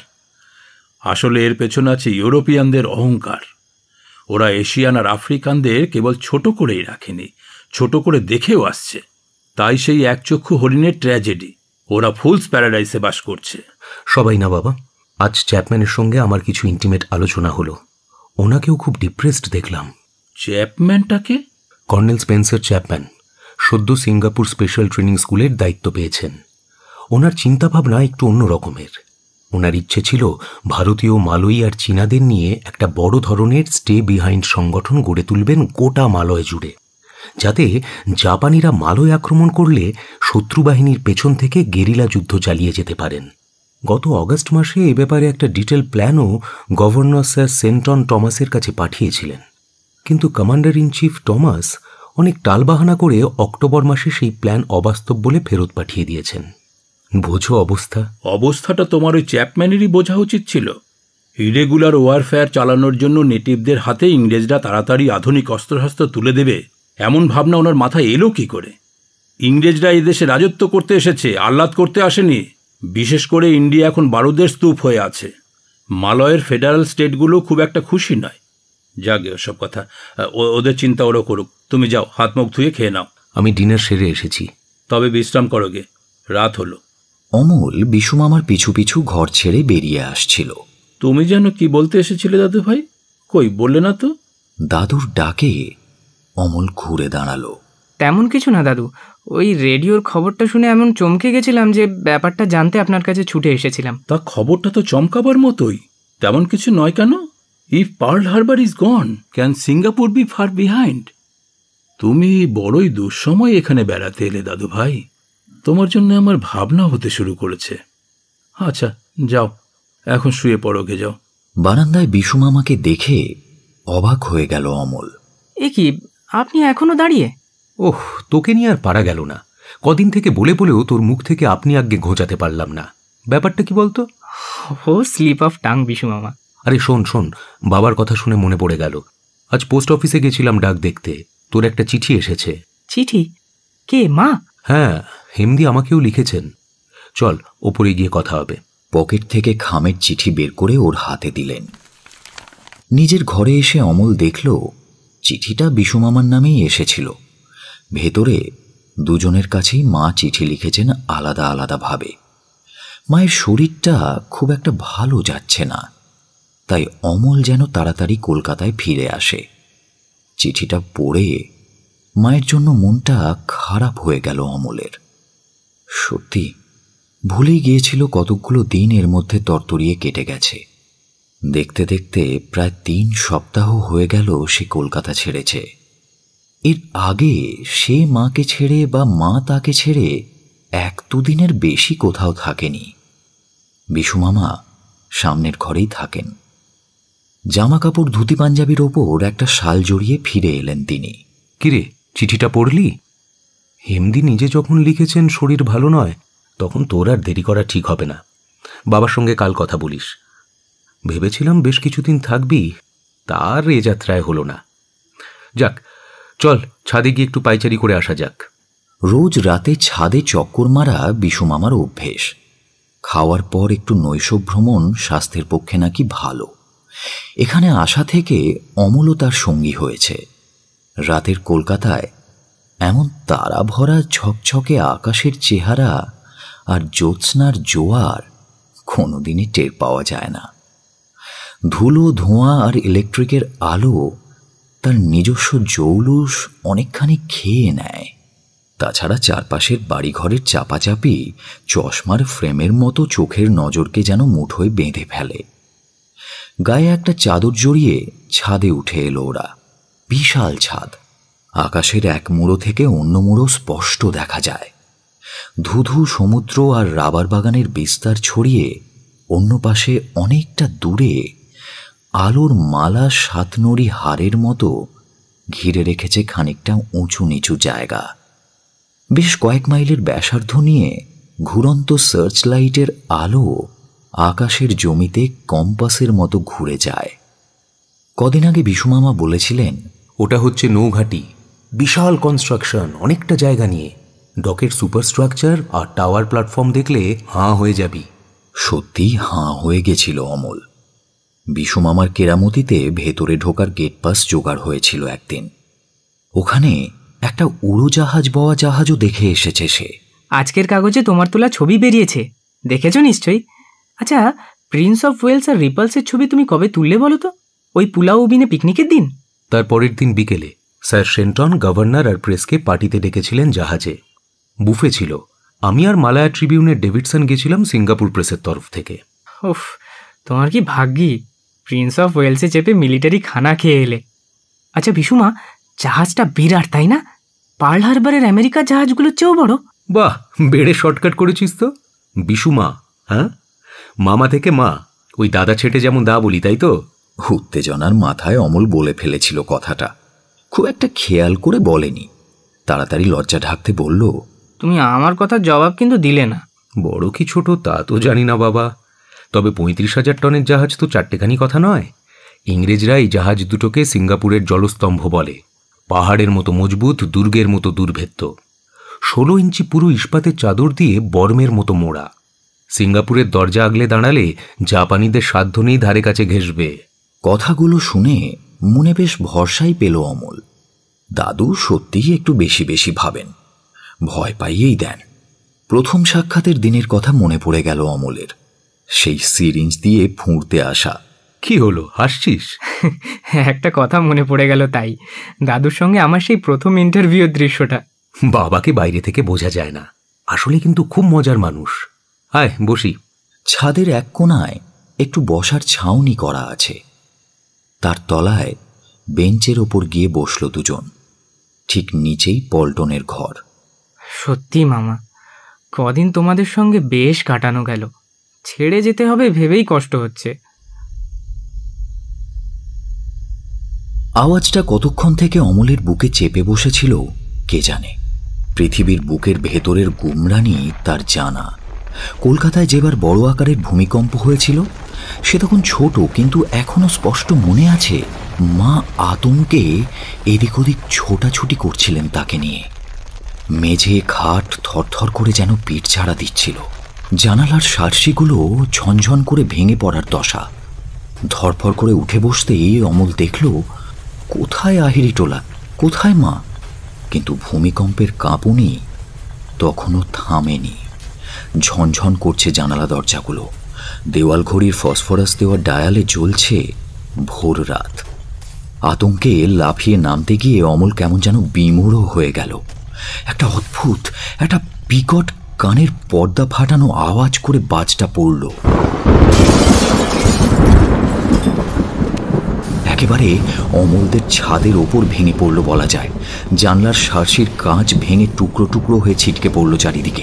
আসলে এর পেছনে আছে ইউরোপিয়ানদের অহংকার। ওরা এশিয়ান আর আফ্রিকানদের কেবল ছোট করেই রাখেনি, ছোট করে দেখেও আসছে। তাই সেই একচক্ষু হরিণের ট্র্যাজেডি। ওরা ফুলস প্যারাডাইসে বাস করছে। সবাই না বাবা, আজ চ্যাপম্যানের সঙ্গে আমার কিছু ইন্টিমেট আলোচনা হলো। ওনাকেও খুব ডিপ্রেসড দেখলাম। চ্যাপম্যানটাকে? কর্নেল স্পেন্সার চ্যাপম্যান সদ্য সিঙ্গাপুর স্পেশাল ট্রেনিং স্কুলের দায়িত্ব পেয়েছেন। ওনার চিন্তাভাবনা একটু অন্য রকমের। ওনার ইচ্ছে ছিল ভারতীয়, মালয়ী আর চীনাদের নিয়ে একটা বড় ধরনের স্টে বিহাইন্ড সংগঠন গড়ে তুলবেন গোটা মালয় জুড়ে, যাতে জাপানিরা মালয় আক্রমণ করলে শত্রু বাহিনীর পেছন থেকে গেরিলা যুদ্ধ চালিয়ে যেতে পারেন। গত অগস্ট মাসে এ ব্যাপারে একটা ডিটেল প্ল্যানও গভর্নর স্যার সেন্টন টমাসের কাছে পাঠিয়েছিলেন, কিন্তু কমান্ডার ইন চিফ টমাস অনেক টালবাহানা করে অক্টোবর মাসে সেই প্ল্যান অবাস্তব বলে ফেরত পাঠিয়ে দিয়েছেন। বোঝো অবস্থা। অবস্থাটা তোমার ওই চ্যাপম্যানেরই বোঝা উচিত ছিল। ইরেগুলার ওয়ারফেয়ার চালানোর জন্য নেটিভদের হাতে ইংরেজরা তাড়াতাড়ি আধুনিক অস্ত্রশস্ত্র তুলে দেবে, এমন ভাবনা ওনার মাথায় এলো কি করে? ইংরেজরা এই দেশে রাজত্ব করতে এসেছে, আহ্লাদ করতে আসেনি। বিশেষ করে ইন্ডিয়া এখন বারুদের স্তূপ হয়ে আছে। মালয়ের ফেডারেল স্টেটগুলো খুব একটা খুশি নয়। যাগে ওসব কথা, ওদের চিন্তা ওরা করুক। তুমি যাও, হাত মুখ ধুয়ে খেয়ে নাও। আমি ডিনার সেরে এসেছি। তবে বিশ্রাম করো গে, রাত হলো। অমল বিশু মামার পিছু পিছু ঘর ছেড়ে বেরিয়ে আসছিল। তুমি যেন কি বলতে এসেছিলে দাদু ভাই? কই বললে না তো? দাদুর ডাকে অমল ঘুরে দাঁড়ালো। তেমন কিছু না দাদু, ওই রেডিওর খবরটা শুনে এমন চমকে গেছিলাম যে ব্যাপারটা জানতে আপনার কাছে ছুটে এসেছিলাম। তা খবরটা তো চমকাবার মতোই। তেমন কিছু নয় কেন? If Pearl Harbour is gone, can Singapore be far behind? তুমি বড়ই দুঃসময় এখানে বেড়াতে এলে দাদু ভাই। তোমার জন্য আমার ভাবনা হতে শুরু করেছে। আচ্ছা যাও, এখন শুয়ে পড়ো গে, যাও। বারান্দায় বিশু মামাকে দেখে অবাক হয়ে গেল অমল। এ কি, আপনি এখনো দাঁড়িয়ে? ওহ, তোকে নিয়ে আর পারা গেল না। কদিন থেকে বলে বলেও তোর মুখ থেকে আপনি আগে ঘোচাতে পারলাম না। ব্যাপারটা কি বলতো? ও স্লিপ অফ টাং বিশু মামা। আরে শোন শোন, বাবার কথা শুনে মনে পড়ে গেল। আজ পোস্ট অফিসে গেছিলাম ডাক দেখতে, তোর একটা চিঠি এসেছে। চিঠি? কে, মা? হ্যাঁ, হেমদি আমাকেও লিখেছেন। চল, ওপরে গিয়ে কথা হবে। পকেট থেকে খামের চিঠি বের করে ওর হাতে দিলেন। নিজের ঘরে এসে অমল দেখল চিঠিটা বিশু মামার নামেই এসেছিল। ভেতরে দুজনের কাছেই মা চিঠি লিখেছেন আলাদা আলাদা ভাবে। মায়ের শরীরটা খুব একটা ভালো যাচ্ছে না, তাই অমল যেন তাড়াতাড়ি কলকাতায় ফিরে আসে। চিঠিটা পড়ে মায়ের জন্য মনটা খারাপ হয়ে গেল অমলের। সত্যি ভুলেই গিয়েছিল কতকগুলো দিন এর মধ্যে তরতরিয়ে কেটে গেছে। দেখতে দেখতে প্রায় তিন সপ্তাহ হয়ে গেল সে কলকাতা ছেড়েছে। এর আগে সে মাকে ছেড়ে বা মা তাকে ছেড়ে এক দুদিনের বেশি কোথাও থাকেনি। বিশু মামা সামনের ঘরেই থাকেন। জামা কাপড় ধুতি পাঞ্জাবির ওপর একটা শাল জড়িয়ে ফিরে এলেন তিনি। কিরে, চিঠিটা পড়লি? হেমদি নিজে যখন লিখেছেন শরীর ভালো নয়, তখন তোর আর দেরি করা ঠিক হবে না। বাবার সঙ্গে কাল কথা বলিস। ভেবেছিলাম বেশ কিছুদিন থাকবি, তার এ যাত্রায় হলো না। যাক, চল ছাদে গিয়ে একটু পাইচারি করে আসা যাক। রোজ রাতে ছাদে চক্কর মারা বিশু মামার অভ্যেস। খাওয়ার পর একটু নৈশ ভ্রমণ স্বাস্থ্যের পক্ষে নাকি ভালো। এখানে আসা থেকে অমলও তার সঙ্গী হয়েছে। রাতের কলকাতায় এমন তারা ভরা ঝকঝকে আকাশের চেহারা আর জ্যোৎস্নার জোয়ার কোনোদিনই টের পাওয়া যায় না। ধুলো, ধোঁয়া আর ইলেকট্রিকের আলো তার নিজস্ব জৌলুস অনেকখানি খেয়ে নেয়। তাছাড়া চারপাশের বাড়িঘরের চাপাচাপি চশমার ফ্রেমের মতো চোখের নজরকে যেন মুঠোয় বেঁধে ফেলে। গায়ে একটা চাদর জড়িয়ে ছাদে উঠে এলো ওরা। বিশাল ছাদ, আকাশের এক মুড়ো থেকে অন্য মুড়ো স্পষ্ট দেখা যায়। ধুধু সমুদ্র আর রাবার বাগানের বিস্তার ছড়িয়ে অন্য পাশে অনেকটা দূরে আলোর মালা সাতনড়ি হাড়ের মতো ঘিরে রেখেছে খানিকটা উঁচু নিচু জায়গা। বেশ কয়েক মাইলের ব্যাসার্ধ নিয়ে ঘুরন্ত সার্চ লাইটের আলো আকাশের জমিতে কম্পাসের মতো ঘুরে যায়। কদিন আগে বিশুমামা বলেছিলেন, ওটা হচ্ছে নৌঘাটি। বিশাল কনস্ট্রাকশন, অনেকটা জায়গা নিয়ে। ডকের সুপারস্ট্রাকচার আর টাওয়ার প্ল্যাটফর্ম দেখলে হাঁ হয়ে যাবি। সত্যি হাঁ হয়ে গেছিল অমল। বিশুমামার কেরামতিতে ভেতরে ঢোকার গেট পাস জোগাড় হয়েছিল একদিন। ওখানে একটা উড়োজাহাজ বওয়া জাহাজও দেখে এসেছে সে। আজকের কাগজে তোমার তোলা ছবি বেরিয়েছে, দেখেছ নিশ্চয়ই? আচ্ছা, প্রিন্স অফ ওয়েলস আর রিপালসের ছবি তুমি কবে তুললে বলো তো? ওই পুলাও বিনে পিকনিকের দিন? তার পরের দিন বিকেলে স্যার শেন্টন গভর্নর আর প্রেসকে পার্টিতে ডেকেছিলেন জাহাজে। বুফে ছিল। আমি আর মালায়া ট্রিবিউনের ডেভিডসন গেছিলাম সিঙ্গাপুর প্রেসের তরফ থেকে। উফ, তোমার কি ভাগ্যি, প্রিন্স অফ ওয়েলসে চেপে মিলিটারি খানা খেয়ে এলে। আচ্ছা বিশুমা, জাহাজটা বিরাট তাই না? পার্ল হারবারের আমেরিকার জাহাজগুলোর চেয়েও বড়। বাহ, বেড়ে শর্টকাট করেছিস তো। বিশুমা, হ্যাঁ? মামা থেকে মা, ওই দাদা ছেটে যেমন দা বলি, তাই তো? উত্তেজনার মাথায় অমল বলে ফেলেছিল কথাটা। খুব একটা খেয়াল করে বলেনি। তাড়াতাড়ি লজ্জা ঢাকতে বলল, তুমি আমার কথার জবাব কিন্তু দিলে না। বড় কি ছোট তা তো জানি না বাবা, তবে পঁয়ত্রিশ হাজার টনের জাহাজ তো চারটেখানি কথা নয়। ইংরেজরা এই জাহাজ দুটোকে সিঙ্গাপুরের জলস্তম্ভ বলে। পাহাড়ের মতো মজবুত, দুর্গের মতো দুর্ভেদ্য। ষোলো ইঞ্চি পুরো ইস্পাতের চাদর দিয়ে বর্মের মতো মোড়া। সিঙ্গাপুরের দরজা আগলে দাঁড়ালে জাপানিদের সাধ্য নেই ধারে কাছে ঘেঁষবে। কথাগুলো শুনে মনে বেশ ভরসাই পেল অমল। দাদু সত্যিই একটু বেশি বেশি ভাবেন, ভয় পাইয়েই দেন। প্রথম সাক্ষাতের দিনের কথা মনে পড়ে গেল অমলের। সেই সিরিঞ্জ দিয়ে ফুঁড়তে আসা। কি হলো, হাসছিস? একটা কথা মনে পড়ে গেল তাই। দাদুর সঙ্গে আমার সেই প্রথম ইন্টারভিউর দৃশ্যটা। বাবাকে বাইরে থেকে বোঝা যায় না, আসলে কিন্তু খুব মজার মানুষ। আয় বসি। ছাদের এক কোণায় একটু বসার ছাউনি করা আছে। তার তলায় বেঞ্চের ওপর গিয়ে বসল দুজন। ঠিক নিচেই পল্টনের ঘর। সত্যি মামা, কদিন তোমাদের সঙ্গে বেশ কাটানো গেল। ছেড়ে যেতে হবে ভেবেই কষ্ট হচ্ছে। আওয়াজটা কতক্ষণ থেকে অমলের বুকে চেপে বসেছিল কে জানে। পৃথিবীর বুকের ভেতরের গুমরানি তার জানা। কলকাতায় যেবার বড় আকারের ভূমিকম্প হয়েছিল সে তখন ছোট, কিন্তু এখনো স্পষ্ট মনে আছে মা আতঙ্কে এদিক ওদিক ছোটাছুটি করছিলেন তাকে নিয়ে। মেঝে খাট থরথর করে যেন পিঠ ছাড়া দিচ্ছিল। জানালার সার্সিগুলো ঝনঝন করে ভেঙে পড়ার দশা। ধরফর করে উঠে বসতেই অমল দেখল, কোথায় আহিরি টোলা, কোথায় মা? কিন্তু ভূমিকম্পের কাঁপুনি তখনও থামেনি। ঝনঝন করছে জানালা দরজাগুলো, দেওয়াল ঘড়ির ফসফরাস দেওয়া ডায়ালে জ্বলছে ভোর রাত। আতঙ্কে লাফিয়ে নামতে গিয়ে অমল কেমন যেন বিমূঢ় হয়ে গেল। একটা অদ্ভুত, একটা বিকট কানের পর্দা ফাটানো আওয়াজ করে বাজটা পড়ল। একেবারে অমলদের ছাদের ওপর ভেঙে পড়ল বলা যায়। জানলার শার্সির কাঁচ ভেঙে টুকরো টুকরো হয়ে ছিটকে পড়ল চারিদিকে।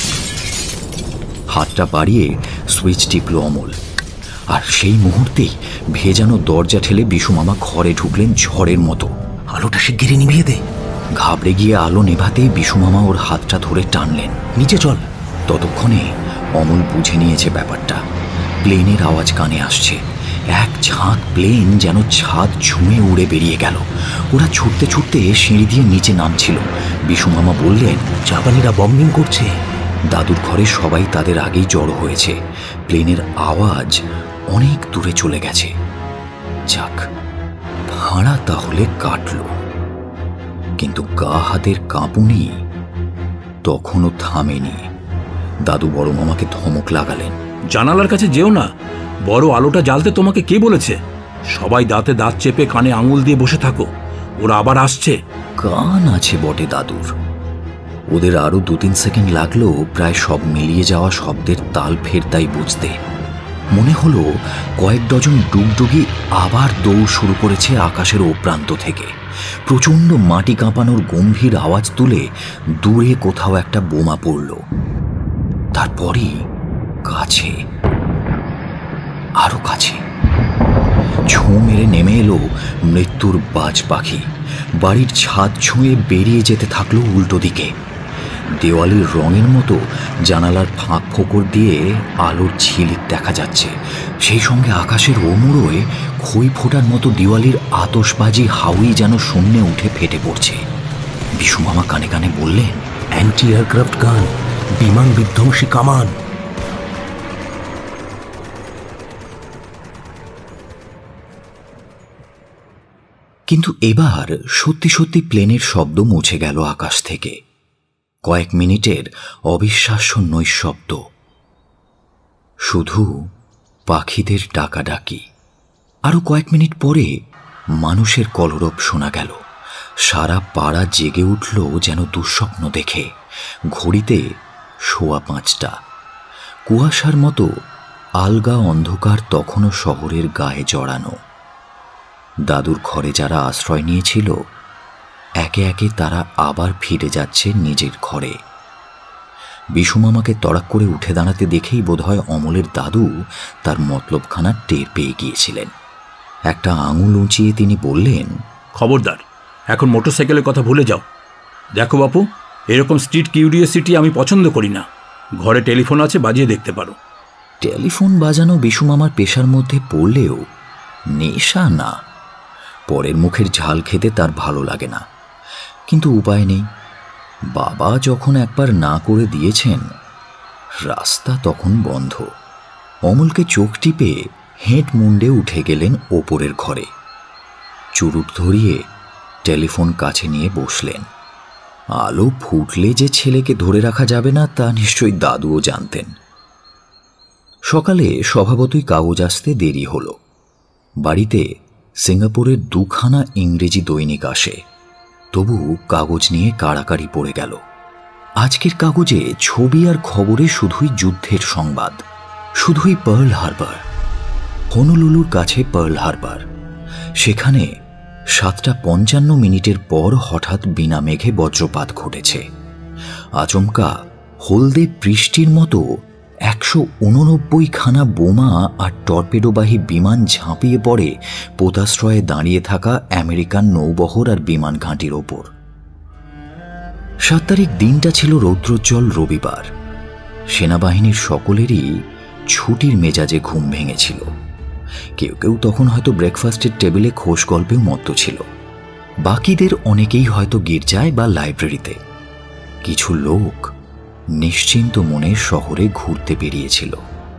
হাতটা বাড়িয়ে সুইচ টিপল অমল, আর সেই মুহূর্তেই ভেজানো দরজা ঠেলে বিশু মামা ঘরে ঢুকলেন ঝড়ের মতো। আলোটা শিগগিরই নিভিয়ে দে। ঘাবড়ে গিয়ে আলো নেভাতেই বিশু মামা ওর হাতটা ধরে টানলেন। নিচে চল। ততক্ষণে অমল বুঝে নিয়েছে ব্যাপারটা। প্লেনের আওয়াজ কানে আসছে। এক ঝাঁক প্লেন যেন ছাদ ঝুমে উড়ে বেরিয়ে গেল। ওরা ছুটতে ছুটতে সিঁড়ি দিয়ে নিচে নামছিল। বিশু মামা বললেন, জাপানিরা বম্বিং করছে। দাদুর ঘরে সবাই তাদের আগেই জড়ো হয়েছে। প্লেনের আওয়াজ অনেক দূরে চলে গেছে। যাক, ভাড়া তাহলে কাটল। কিন্তু গা হাতের কাঁপুনি তখনও থামেনি। দাদু বড় মামাকে ধমক লাগালেন, জানালার কাছে যেও না, বড় আলোটা জ্বালতে তোমাকে কে বলেছে? সবাই দাঁতে দাঁত চেপে কানে আঙুল দিয়ে বসে থাকো, ওরা আবার আসছে। কান আছে বটে দাদুর। ওদের আরো দু তিন সেকেন্ড লাগলো প্রায় সব মিলিয়ে যাওয়া শব্দের তাল ফের তাই বুঝতে। মনে হলো কয়েক ডজন ডুগডুগি আবার দৌড় শুরু করেছে আকাশের ও প্রান্ত থেকে। প্রচণ্ড মাটি কাঁপানোর গম্ভীর আওয়াজ তুলে দূরে কোথাও একটা বোমা পড়ল। তারপরই কাছে, আরো কাছে। ছোঁ মেরে নেমে এলো মৃত্যুর বাজ পাখি। বাড়ির ছাদ ছুঁয়ে বেরিয়ে যেতে থাকলো উল্টো দিকে। দেওয়ালের রঙের মতো জানালার ফাঁক ফোকর দিয়ে আলোর ঝিলিক দেখা যাচ্ছে। সেই সঙ্গে আকাশের ওমুড়োয় খই ফোটার মতো দিওয়ালির আতশবাজি হাউই যেন শূন্যে উঠে ফেটে পড়ছে। বিশু মামা কানে কানে বললেন, অ্যান্টি এয়ারক্রাফট গান, বিমান বিধ্বংসী কামান। কিন্তু এবার সত্যি সত্যি প্লেনের শব্দ মুছে গেল আকাশ থেকে। কয়েক মিনিটের অবিশ্বাস্য নৈশব্দ, শুধু পাখিদের ডাকাডাকি। আরো কয়েক মিনিট পরে মানুষের কলরব শোনা গেল। সারা পাড়া জেগে উঠল যেন দুঃস্বপ্ন দেখে। ঘড়িতে সোয়া পাঁচটা। কুয়াশার মতো আলগা অন্ধকার তখনও শহরের গায়ে জড়ানো। দাদুর ঘরে যারা আশ্রয় নিয়েছিল, একে একে তারা আবার ফিরে যাচ্ছে নিজের ঘরে। বিশু মামাকে তড়াক করে উঠে দাঁড়াতে দেখেই বোধহয় অমলের দাদু তার মতলবখানা টের পেয়ে গিয়েছিলেন। একটা আঙুল উঁচিয়ে তিনি বললেন, খবরদার, এখন মোটরসাইকেলের কথা ভুলে যাও। দেখো বাপু, এরকম স্ট্রিট কিউরিওসিটি আমি পছন্দ করি না। ঘরে টেলিফোন আছে, বাজিয়ে দেখতে পারো। টেলিফোন বাজানো বিশু মামার পেশার মধ্যে পড়লেও নেশা না। পরের মুখের ঝাল খেতে তার ভালো লাগে না, কিন্তু উপায় নেই। বাবা যখন একবার না করে দিয়েছেন, রাস্তা তখন বন্ধ। অমলকে চোখ টিপে হেঁট মুন্ডে উঠে গেলেন ওপরের ঘরে। চুরুট ধরিয়ে টেলিফোন কাছে নিয়ে বসলেন। আলো ফুটলে যে ছেলেকে ধরে রাখা যাবে না তা নিশ্চয়ই দাদুও জানতেন। সকালে স্বভাবতই কাগজ আসতে দেরি হলো। বাড়িতে সিঙ্গাপুরের দুখানা ইংরেজি দৈনিক আসে, তবু কাগজ নিয়ে কাড়াকাড়ি পড়ে গেল। আজকের কাগজে ছবি আর খবরে শুধুই যুদ্ধের সংবাদ, শুধুই পার্ল হারবার। হনুলুলুর কাছে পার্ল হারবার। সেখানে সাতটা পঞ্চান্ন মিনিটের পর হঠাৎ বিনা মেঘে বজ্রপাত ঘটেছে। আচমকা হলদে বৃষ্টির মতো একশো উননব্বই খানা বোমা আর টর্পেডোবাহী বিমান ঝাঁপিয়ে পড়ে পোতাশ্রয়ে দাঁড়িয়ে থাকা আমেরিকান নৌবহর আর বিমান ঘাঁটির ওপর। সাত তারিখ দিনটা ছিল রৌদ্রোজ্জ্বল রবিবার। সেনাবাহিনীর সকলেরই ছুটির মেজাজে ঘুম ভেঙেছিল। কেউ কেউ তখন হয়তো ব্রেকফাস্টের টেবিলে খোশ গল্পেও মত্ত ছিল। বাকিদের অনেকেই হয়তো গির্জায় বা লাইব্রেরিতে। কিছু লোক নিশ্চিন্ত মনে শহরে ঘুরতে বেরিয়েছিল।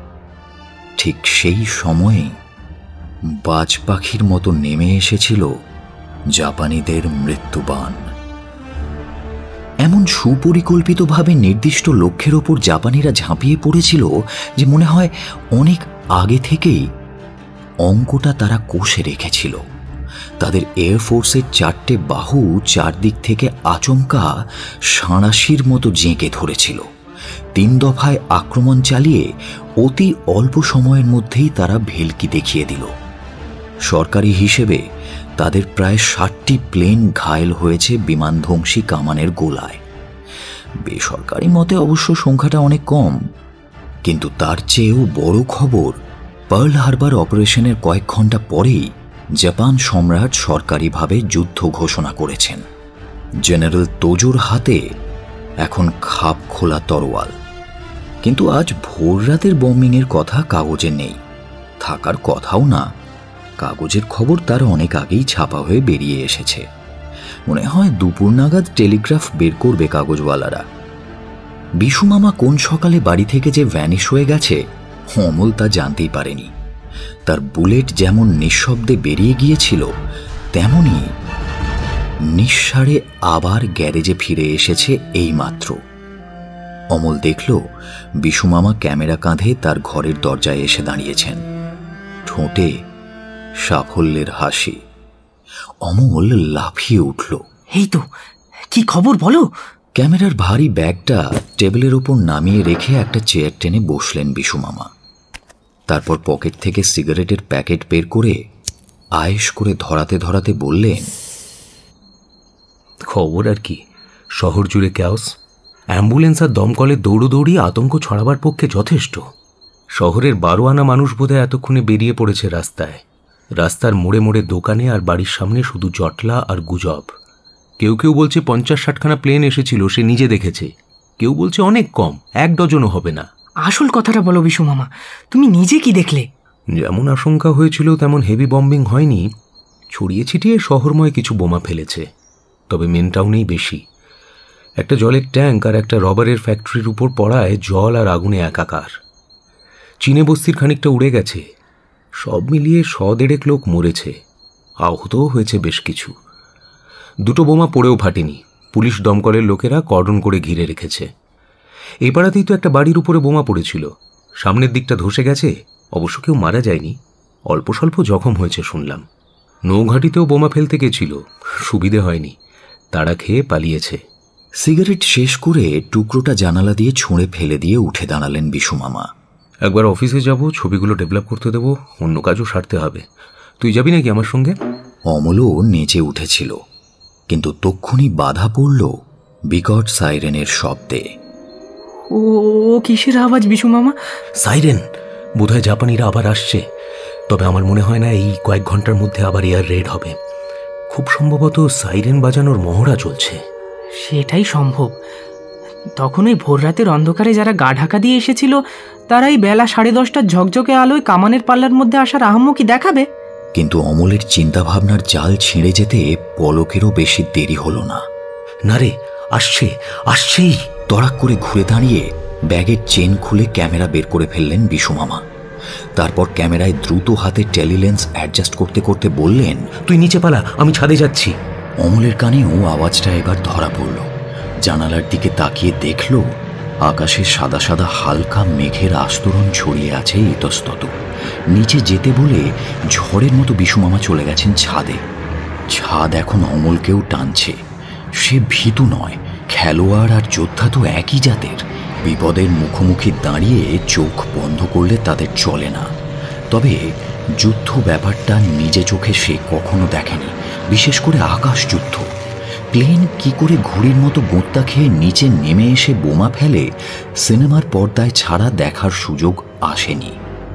ঠিক সেই সময়ে বাজ পাখির মতো নেমে এসেছিল জাপানিদের মৃত্যুবাণ। এমন সুপরিকল্পিতভাবে নির্দিষ্ট লক্ষ্যের ওপর জাপানিরা ঝাঁপিয়ে পড়েছিল যে মনে হয় অনেক আগে থেকেই অঙ্কটা তারা কষে রেখেছিল। তাদের এয়ারফোর্সের চারটে বাহু চারদিক থেকে আচমকা সাঁড়াশির মতো জেঁকে ধরেছিল। তিন দফায় আক্রমণ চালিয়ে অতি অল্প সময়ের মধ্যেই তারা ভেলকি দেখিয়ে দিল। সরকারি হিসেবে তাদের প্রায় ষাটটি প্লেন ঘায়েল হয়েছে বিমানধ্বংসী কামানের গোলায়। বেসরকারি মতে অবশ্য সংখ্যাটা অনেক কম, কিন্তু তার চেয়েও বড় খবর, পার্ল হারবার অপারেশনের কয়েক ঘন্টা পরেই জাপান সম্রাট সরকারিভাবে যুদ্ধ ঘোষণা করেছেন। জেনারেল তোজোর হাতে এখন খাপ খোলা তরোয়াল। কিন্তু আজ ভোর রাতের বম্বিংয়ের কথা কাগজে নেই, থাকার কথাও না। কাগজের খবর তার অনেক আগেই ছাপা হয়ে বেরিয়ে এসেছে। মনে হয় দুপুর নাগাদ টেলিগ্রাফ বের করবে কাগজওয়ালারা। বিশু মামা কোন সকালে বাড়ি থেকে যে ভ্যানিশ হয়ে গেছে অমল তা জানতেই পারেনি। তার বুলেট যেমন নিঃশব্দে বেরিয়ে গিয়েছিল, তেমনি নিঃসাড়ে আবার গ্যারেজে ফিরে এসেছে এইমাত্র। অমল দেখল বিশু মামা ক্যামেরা কাঁধে তার ঘরের দরজায় এসে দাঁড়িয়েছেন, ঠোঁটে সাফল্যের হাসি। অমল লাফিয়ে উঠল। এই তো, কি খবর বলো। ক্যামেরার ভারী ব্যাগটা টেবিলের ওপর নামিয়ে রেখে একটা চেয়ার টেনে বসলেন বিশু মামা। তারপর পকেট থেকে সিগারেটের প্যাকেট বের করে আয়েশ করে ধরাতে ধরাতে বললেন, খবর আর কি, শহর জুড়ে ক্যাওস। অ্যাম্বুলেন্স আর দমকলের দৌড়োদৌড়ি আতঙ্ক ছড়াবার পক্ষে যথেষ্ট। শহরের বারো আনা মানুষ বোধহয় এতক্ষণে বেরিয়ে পড়েছে রাস্তায়। রাস্তার মোড়ে মোড়ে দোকানে আর বাড়ির সামনে শুধু জটলা আর গুজব। কেউ কেউ বলছে পঞ্চাশ ষাটখানা প্লেন এসেছিল, সে নিজে দেখেছে। কেউ বলছে অনেক কম, এক ডজনও হবে না। আসল কথাটা বলো বিশু মামা, তুমি নিজে কি দেখলে? যেমন আশঙ্কা হয়েছিল তেমন হেভি বম্বিং হয়নি। ছড়িয়ে ছিটিয়ে শহরময় কিছু বোমা ফেলেছে, তবে মেন টাউনেই বেশি। একটা জলের ট্যাঙ্ক আর একটা রবারের ফ্যাক্টরির উপর পড়ায় জল আর আগুনে একাকার। চীনে বস্তির খানিকটা উড়ে গেছে। সব মিলিয়ে শ দেড়েক লোক মরেছে, আহতও হয়েছে বেশ কিছু। দুটো বোমা পড়েও ফাটেনি। পুলিশ দমকলের লোকেরা কর্ডন করে ঘিরে রেখেছে। এই পাড়াতেই তো একটা বাড়ির উপরে বোমা পড়েছিল, সামনের দিকটা ধসে গেছে। অবশ্য কেউ মারা যায়নি, অল্প স্বল্প জখম হয়েছে শুনলাম। নৌঘাটিতেও বোমা ফেলতে গেছিল, সুবিধে হয়নি, তাড়া খেয়ে পালিয়েছে। সিগারেট শেষ করে টুকরোটা জানালা দিয়ে ছুঁড়ে ফেলে দিয়ে উঠে দাঁড়ালেন বিশু মামা। একবার অফিসে যাব, ছবিগুলো ডেভেলপ করতে দেবো, অন্য কাজও সারতে হবে। তুই যাবি নাকি আমার সঙ্গে? অমলও নেচে উঠেছিল, কিন্তু তক্ষুনি বাধা পড়ল বিকট সাইরেনের শব্দে। ও কিসের আওয়াজ বিশু মামা? সাইরেন, বোধহয় জাপানিরা আবার আসছে। তবে আমার মনে হয় না এই কয়েক ঘন্টার মধ্যে আবার এয়ার রেড হবে। খুব সম্ভবত সাইরেন বাজানোর মহড়া চলছে। সেটাই সম্ভব। তখন ওই ভোর রাতের অন্ধকারে যারা গা ঢাকা দিয়ে এসেছিল, তারাই বেলা সাড়ে দশটার ঝকঝকে আলোয় কামানের পাল্লার মধ্যে আসার আহাম্মকি দেখাবে। কিন্তু অমলের চিন্তাভাবনার জাল ছিঁড়ে যেতে পলকেরও বেশি দেরি হলো না। না রে, আসছে, আসছেই। তড়াক করে ঘুরে দাঁড়িয়ে ব্যাগের চেন খুলে ক্যামেরা বের করে ফেললেন বিশু মামা। তারপর ক্যামেরায় দ্রুত হাতে টেলিলেন্স অ্যাডজাস্ট করতে করতে বললেন, তুই নিচে পালা, আমি ছাদে যাচ্ছি। অমলের কানেও আওয়াজটা এবার ধরা পড়ল। জানালার দিকে তাকিয়ে দেখল আকাশে সাদা সাদা হালকা মেঘের আস্তরণ ছড়িয়ে আছে ইতস্তত। নিচে যেতে বলে ঝড়ের মতো বিশু মামা চলে গেছেন ছাদে। ছাদ এখন অমলকেও টানছে। সে ভীতু নয়, খেলোয়াড় আর যোদ্ধা তো একই জাতের। বিপদের মুখোমুখি দাঁড়িয়ে চোখ বন্ধ করলে তাদের চলে না। তবে যুদ্ধ ব্যাপারটা নিজে চোখে সে কখনো দেখেনি, বিশেষ করে আকাশ যুদ্ধ। প্লেন কি করে ঘুড়ির মতো গোঁত্তা খেয়ে নিচে নেমে এসে বোমা ফেলে, সিনেমার পর্দায় ছাড়া দেখার সুযোগ আসেনি।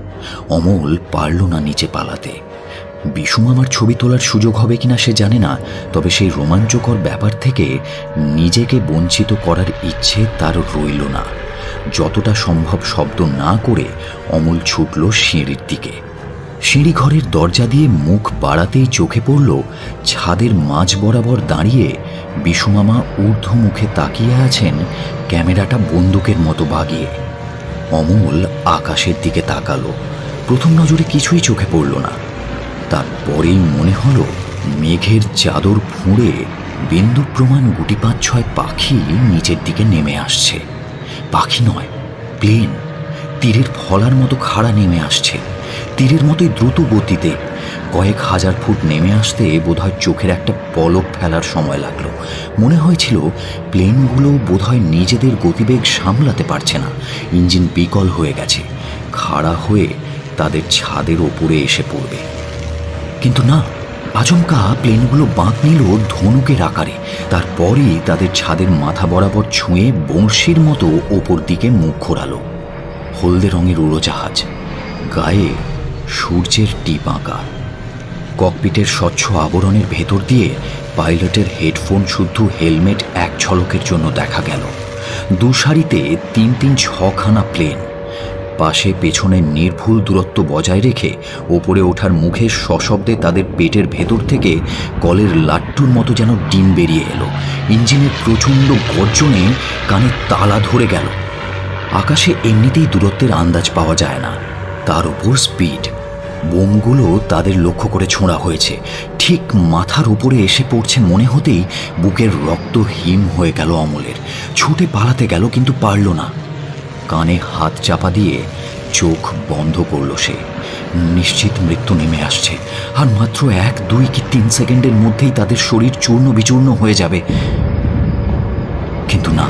অমল পারল না নিচে পালাতে। বিশু মামার ছবি তোলার সুযোগ হবে কিনা সে জানে না, তবে সেই রোমাঞ্চকর ব্যাপার থেকে নিজেকে বঞ্চিত করার ইচ্ছে তার রইল না। যতটা সম্ভব শব্দ না করে অমল ছুটল সিঁড়ির দিকে। সিঁড়ি ঘরের দরজা দিয়ে মুখ বাড়াতেই চোখে পড়ল ছাদের মাঝ বরাবর দাঁড়িয়ে বিশু মামা ঊর্ধ্ব মুখে তাকিয়ে আছেন, ক্যামেরাটা বন্দুকের মতো বাগিয়ে। অমল আকাশের দিকে তাকালো। প্রথম নজরে কিছুই চোখে পড়ল না। তারপরেই মনে হলো মেঘের চাদর ফুঁড়ে বিন্দু প্রমাণ গুটি পাঁচ ছয় পাখি নিচের দিকে নেমে আসছে। পাখি নয়, প্লেন তীরের ফলার মতো খাড়া নেমে আসছে, তীরের মতোই দ্রুত গতিতে। কয়েক হাজার ফুট নেমে আসতে বোধহয় চোখের একটা পলক ফেলার সময় লাগলো। মনে হয়েছিল প্লেনগুলো বোধহয় নিজেদের গতিবেগ সামলাতে পারছে না, ইঞ্জিন বিকল হয়ে গেছে, খাড়া হয়ে তাদের ছাদের ওপরে এসে পড়বে। কিন্তু না, আচমকা প্লেনগুলো বাঁক নিল ধনুকের আকারে। তারপরই তাদের ছাদের মাথা বরাবর ছুঁয়ে বংশীর মতো ওপর দিকে মুখ ঘোরালো। হলদে রঙের উড়োজাহাজ, গায়ে সূর্যের টিপ আঁকা। ককপিটের স্বচ্ছ আবরণের ভেতর দিয়ে পাইলটের হেডফোন শুদ্ধ হেলমেট এক ঝলকের জন্য দেখা গেল। দু সারিতে তিন তিন ছখানা প্লেন, পাশে পেছনে নির্ভুল দূরত্ব বজায় রেখে ওপরে ওঠার মুখে সশব্দে তাদের পেটের ভেতর থেকে কলের লাট্টুর মতো যেন ডিম বেরিয়ে এলো। ইঞ্জিনের প্রচণ্ড গর্জনে কানে তালা ধরে গেল। আকাশে এমনিতেই দূরত্বের আন্দাজ পাওয়া যায় না, তার উপর স্পিড। বোমগুলো তাদের লক্ষ্য করে ছোঁড়া হয়েছে, ঠিক মাথার উপরে এসে পড়ছে মনে হতেই বুকের রক্ত হিম হয়ে গেল অমলের। ছুটে পালাতে গেল কিন্তু পারল না। কানে হাত চাপা দিয়ে চোখ বন্ধ করল সে। নিশ্চিত মৃত্যু নেমে আসছে, আর মাত্র এক দুই কি তিন সেকেন্ডের মধ্যেই তাদের শরীর চূর্ণ বিচূর্ণ হয়ে যাবে। কিন্তু না,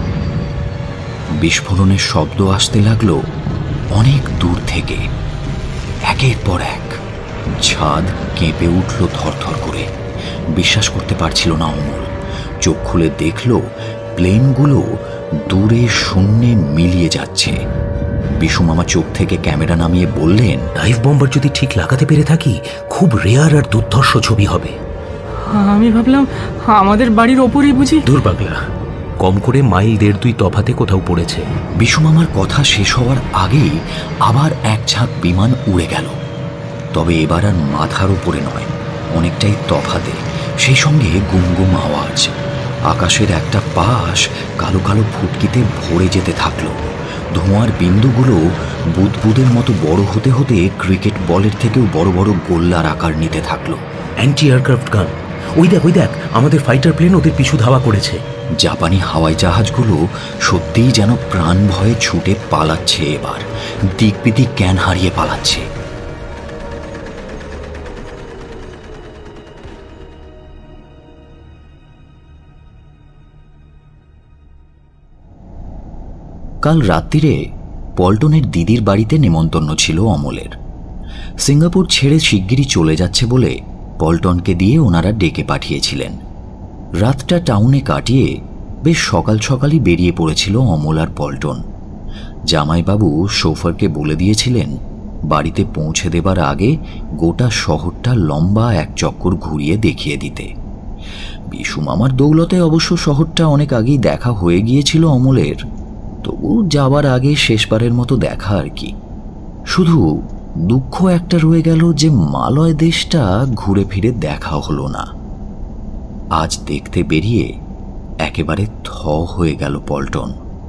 বিস্ফোরণের শব্দ আসতে লাগলো অনেক দূর থেকে। একের পর এক ছাদ কেঁপে উঠল থরথর করে। বিশ্বাস করতে পারছিল না অমল। চোখ খুলে দেখল প্লেনগুলো দূরে শূন্যে মিলিয়ে যাচ্ছে। বিশু মামা চোখ থেকে ক্যামেরা নামিয়ে বললেন, ডাইভ বম্বার যদি ঠিক লাগাতে পেরে থাকি, খুব রেয়ার আর দুর্ধর্ষ ছবি হবে। আমি ভাবলাম আমাদের বাড়ির ওপরেই বুঝি। দুর্বাগলা, কম করে মাইল দেড় দুই তফাতে কোথাও পড়েছে। বিশু মামার কথা শেষ হওয়ার আগেই আবার এক ঝাঁক বিমান উড়ে গেল। তবে এবার আর মাথার উপরে নয়, অনেকটাই তফাতে। সেই সঙ্গে গুমগুম আওয়াজ। আকাশের একটা পাশ কালো কালো ফুটকিতে ভরে যেতে থাকলো। ধোঁয়ার বিন্দুগুলো বুদবুদের মতো বড় হতে হতে ক্রিকেট বলের থেকেও বড় বড় গোল্লার আকার নিতে থাকলো। অ্যান্টি এয়ারক্রাফট গান, ওই দেখ ওই দেখ আমাদের ফাইটার প্লেন ওদের পিছু ধাওয়া করেছে। জাপানি হাওয়াই জাহাজগুলো সত্যিই যেন প্রাণ ভয়ে ছুটে পালাচ্ছে। এবার দিক বিদিক জ্ঞান হারিয়ে পালাচ্ছে। কাল রাত্রিরে পল্টনের দিদির বাড়িতে নেমন্তন্ন ছিল অমলের। সিঙ্গাপুর ছেড়ে শিগগিরই চলে যাচ্ছে বলে পল্টনকে দিয়ে ওনারা ডেকে পাঠিয়েছিলেন। রাতটা টাউনে কাটিয়ে বেশ সকাল সকালই বেরিয়ে পড়েছিল অমল আর পল্টন। জামাইবাবু শোফারকে বলে দিয়েছিলেন বাড়িতে পৌঁছে দেবার আগে গোটা শহরটা লম্বা এক চক্কর ঘুরিয়ে দেখিয়ে দিতে। বিশু মামার দৌলতে অবশ্য শহরটা অনেক আগেই দেখা হয়ে গিয়েছিল অমলের, তবু যাবার আগে শেষবারের মতো দেখা আর কি। শুধু দুঃখ একটা রয়ে গেল যে মালয় দেশটা ঘুরে ফিরে দেখা হলো না। আজ দেখতে বেরিয়ে একেবারে থ হয়ে গেল পল্টন।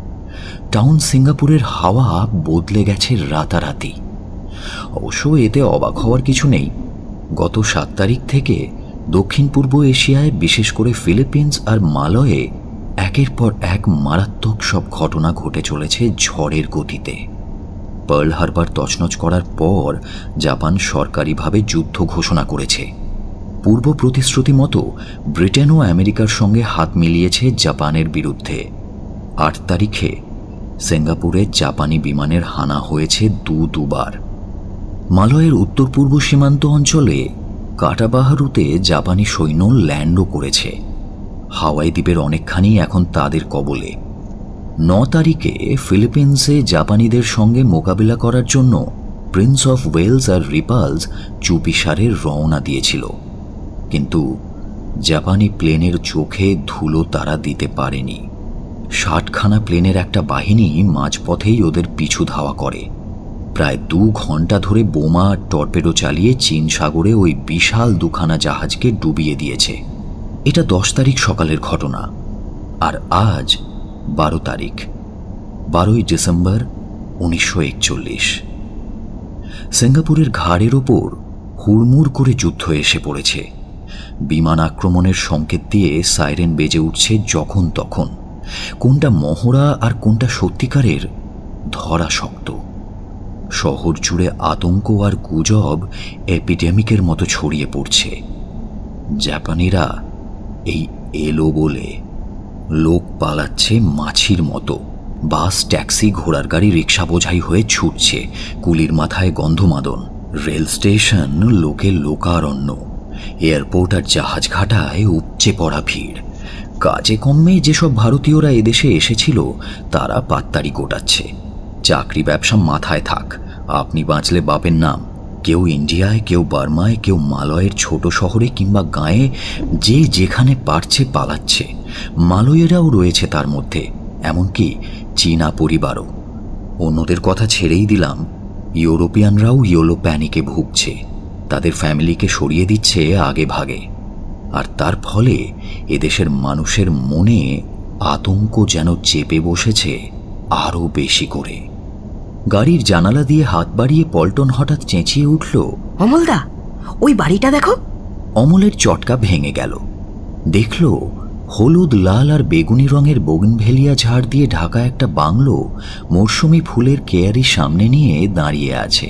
টাউন সিঙ্গাপুরের হাওয়া বদলে গেছে রাতারাতি। অবশ্য এতে অবাক হওয়ার কিছু নেই। গত সাত তারিখ থেকে দক্ষিণ পূর্ব এশিয়ায়, বিশেষ করে ফিলিপিন্স আর মালয়ে একের পর এক মারাত্মক সব ঘটনা ঘটে চলেছে ঝড়ের গতিতে। পার্ল হারবার তছনছ করার পর জাপান সরকারিভাবে যুদ্ধ ঘোষণা করেছে। পূর্ব প্রতিশ্রুতি মতো ব্রিটেন ও আমেরিকার সঙ্গে হাত মিলিয়েছে জাপানের বিরুদ্ধে। আট তারিখে সিঙ্গাপুরে জাপানি বিমানের হানা হয়েছে দু দুবার। মালয়ের উত্তর পূর্ব সীমান্ত অঞ্চলে কাটাবাহারুতে জাপানি সৈন্য ল্যান্ডও করেছে। হাওয়াই দ্বীপের অনেকখানি এখন তাদের কবলে। ন তারিখে ফিলিপিন্সে জাপানিদের সঙ্গে মোকাবিলা করার জন্য প্রিন্স অফ ওয়েলস আর রিপালস চুপিসারে রওনা দিয়েছিল, কিন্তু জাপানি প্লেনের চোখে ধুলো তারা দিতে পারেনি। ষাটখানা প্লেনের একটা বাহিনী মাঝপথেই ওদের পিছু ধাওয়া করে। প্রায় দু ঘন্টা ধরে বোমা টর্পেডো চালিয়ে চীন সাগরে ওই বিশাল দুখানা জাহাজকে ডুবিয়ে দিয়েছে। এটা দশ তারিখ সকালের ঘটনা। আর আজ বারো তারিখ, বারোই ডিসেম্বর উনিশশো একচল্লিশ। সিঙ্গাপুরের ঘাড়ের ওপর হুড়মুড় করে যুদ্ধ এসে পড়েছে। বিমান আক্রমণের সংকেত দিয়ে সাইরেন বেজে উঠছে যখন তখন। কোনটা মহড়া আর কোনটা সত্যিকারের ধরা শক্ত। শহর জুড়ে আতঙ্ক আর গুজব এপিডেমিকের মতো ছড়িয়ে পড়ছে। জাপানিরা এই এলো বলে লোক পালাচ্ছে মাছির মতো। বাস, ট্যাক্সি, ঘোড়ার গাড়ি, রিক্সা বোঝাই হয়ে ছুটছে। কুলির মাথায় গন্ধমাদন। রেল স্টেশন লোকে লোকারণ্য। এয়ারপোর্ট আর জাহাজ ঘাটায় উপচে পড়া ভিড়। কাজে কম্মে যেসব ভারতীয়রা এদেশে এসেছিল তারা পাত্তারি গোটাচ্ছে। চাকরি ব্যবসা মাথায় থাক, আপনি বাঁচলে বাপের নাম। কেউ ইন্ডিয়ায়, কেউ বার্মায়, কেউ মালয়ের ছোট শহরে কিংবা গাঁয়ে, যে যেখানে পারছে পালাচ্ছে। মালয়েরাও রয়েছে তার মধ্যে, এমনকি চীনা পরিবারও। অন্যদের কথা ছেড়েই দিলাম, ইউরোপিয়ানরাও ইয়োলো প্যানিকে ভুগছে। তাদের ফ্যামিলিকে সরিয়ে দিচ্ছে আগে ভাগে। আর তার ফলে এদেশের মানুষের মনে আতঙ্ক যেন চেপে বসেছে আরও বেশি করে। গাড়ির জানালা দিয়ে হাত বাড়িয়ে পল্টন হঠাৎ চেঁচিয়ে উঠল, অমলদা, ওই বাড়িটা দেখো। অমলের চটকা ভেঙে গেল। দেখল হলুদ, লাল আর বেগুনি রঙের বোগনভেলিয়া ঝাড় দিয়ে ঢাকা একটা বাংলো মরশুমি ফুলের কেয়ারি সামনে নিয়ে দাঁড়িয়ে আছে।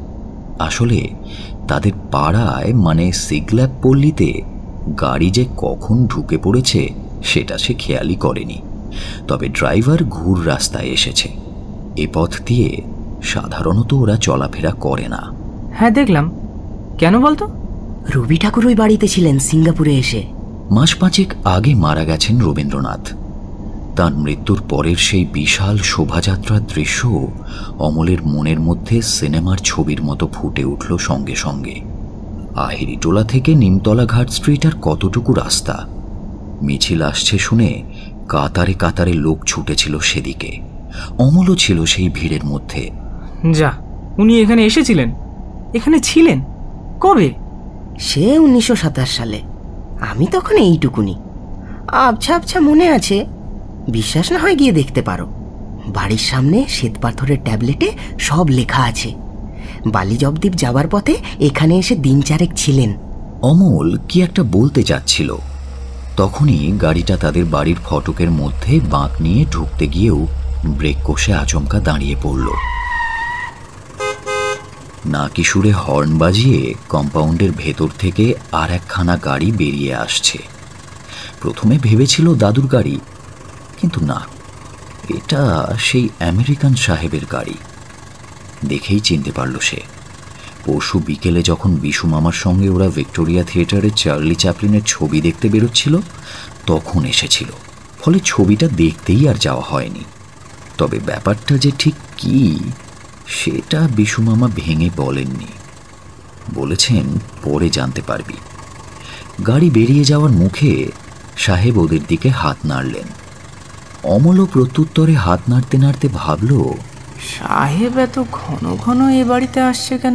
আসলে তাদের পাড়ায়, মানে সিগল্যাপ পল্লীতে, গাড়ি যে কখন ঢুকে পড়েছে সেটা সে খেয়ালই করেনি। তবে ড্রাইভার ঘুর রাস্তায় এসেছে। এ পথ দিয়ে সাধারণত ওরা চলাফেরা করে না। হ্যাঁ দেখলাম। কেন বলতো? রবি ঠাকুর ওই বাড়িতে ছিলেন সিঙ্গাপুরে এসে। মাস পাঁচেক আগে মারা গেছেন রবীন্দ্রনাথ। তার মৃত্যুর পরের সেই বিশাল শোভাযাত্রার দৃশ্য অমলের মনের মধ্যে সিনেমার ছবির মতো ফুটে উঠল সঙ্গে সঙ্গে। আহিরিটোলা থেকে নিমতলা ঘাট স্ট্রিট আর কতটুকু রাস্তা। মিছিল আসছে শুনে কাতারে কাতারে লোক ছুটেছিল সেদিকে। অমলও ছিল সেই ভিড়ের মধ্যে। যা, উনি এখানে এসেছিলেন? এখানে ছিলেন কবে? সে উনিশশো সাতাশ সালে। আমি তখন এইটুকুনি। আবছা আবছা মনে আছে। বিশ্বাস না হয় গিয়ে দেখতে পারো। বাড়ির সামনে শ্বেত পাথরের ট্যাবলেটে সব লেখা আছে। বালিজবদ্বীপ যাবার পথে এখানে এসে দিন চারেক ছিলেন। অমল কি একটা বলতে চাচ্ছিল, তখনই গাড়িটা তাদের বাড়ির ফটকের মধ্যে বাঁক নিয়ে ঢুকতে গিয়েও ব্রেক কষে আচমকা দাঁড়িয়ে পড়ল। নাকি সুরে হর্ন বাজিয়ে কম্পাউন্ডের ভেতর থেকে আর একখানা গাড়ি বেরিয়ে আসছে। প্রথমে ভেবেছিল দাদুর গাড়ি, কিন্তু না, এটা সেই আমেরিকান সাহেবের গাড়ি। দেখেই চিনতে পারল সে। পরশু বিকেলে যখন বিশু মামার সঙ্গে ওরা ভিক্টোরিয়া থিয়েটারে চার্লি চ্যাপলিনের ছবি দেখতে বেরোচ্ছিল তখন এসেছিল। ফলে ছবিটা দেখতেই আর যাওয়া হয়নি। তবে ব্যাপারটা যে ঠিক কি সেটা বিশু মামা ভেঙে বলেননি। বলেছেন পরে জানতে পারবি। গাড়ি বেরিয়ে যাওয়ার মুখে সাহেব ওদের দিকে হাত নাড়লেন। অমলও প্রত্যুত্তরে হাত নাড়তে নাড়তে ভাবল, সাহেব এত ঘন ঘন এ বাড়িতে আসছে কেন?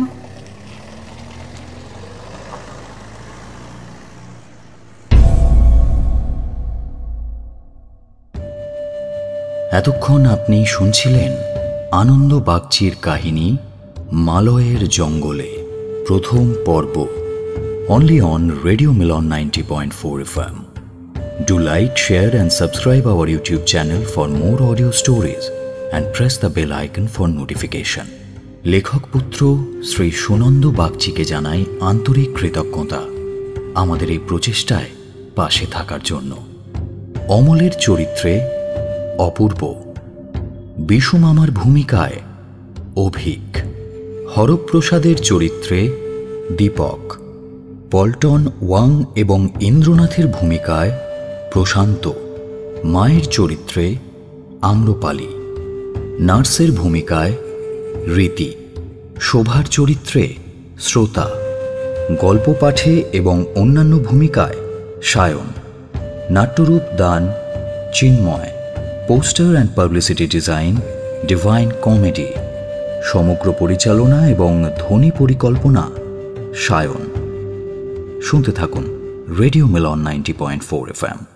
এতক্ষণ আপনি শুনছিলেন আনন্দ বাগচির কাহিনী মালয়ের জঙ্গলে, প্রথম পর্ব, only on Radio Milan ninety point four F M. Do like, share and subscribe our YouTube channel for more audio stories and press the bell icon for notification. লেখক পুত্র শ্রী সুনন্দ বাগচিকে জানাই আন্তরিক কৃতজ্ঞতা আমাদের এই প্রচেষ্টায় পাশে থাকার জন্য। অমলের চরিত্রে অপূর্ব, বিশু মামার ভূমিকায় অভিক, হরপ্রসাদের চরিত্রে দীপক, পল্টন, ওয়াং এবং ইন্দ্রনাথের ভূমিকায় প্রশান্ত, মায়ের চরিত্রে আম্রপালি, নার্সের ভূমিকায় রীতি, শোভার চরিত্রে শ্রোতা, গল্প পাঠে এবং অন্যান্য ভূমিকায় সায়ন, নাট্যরূপ দান Chinmoy, poster and publicity design divine comedy, সমগ্র পরিচালনা এবং ধ্বনি পরিকল্পনা সায়ন। শুনতে থাকুন radio Milan ninety point four F M.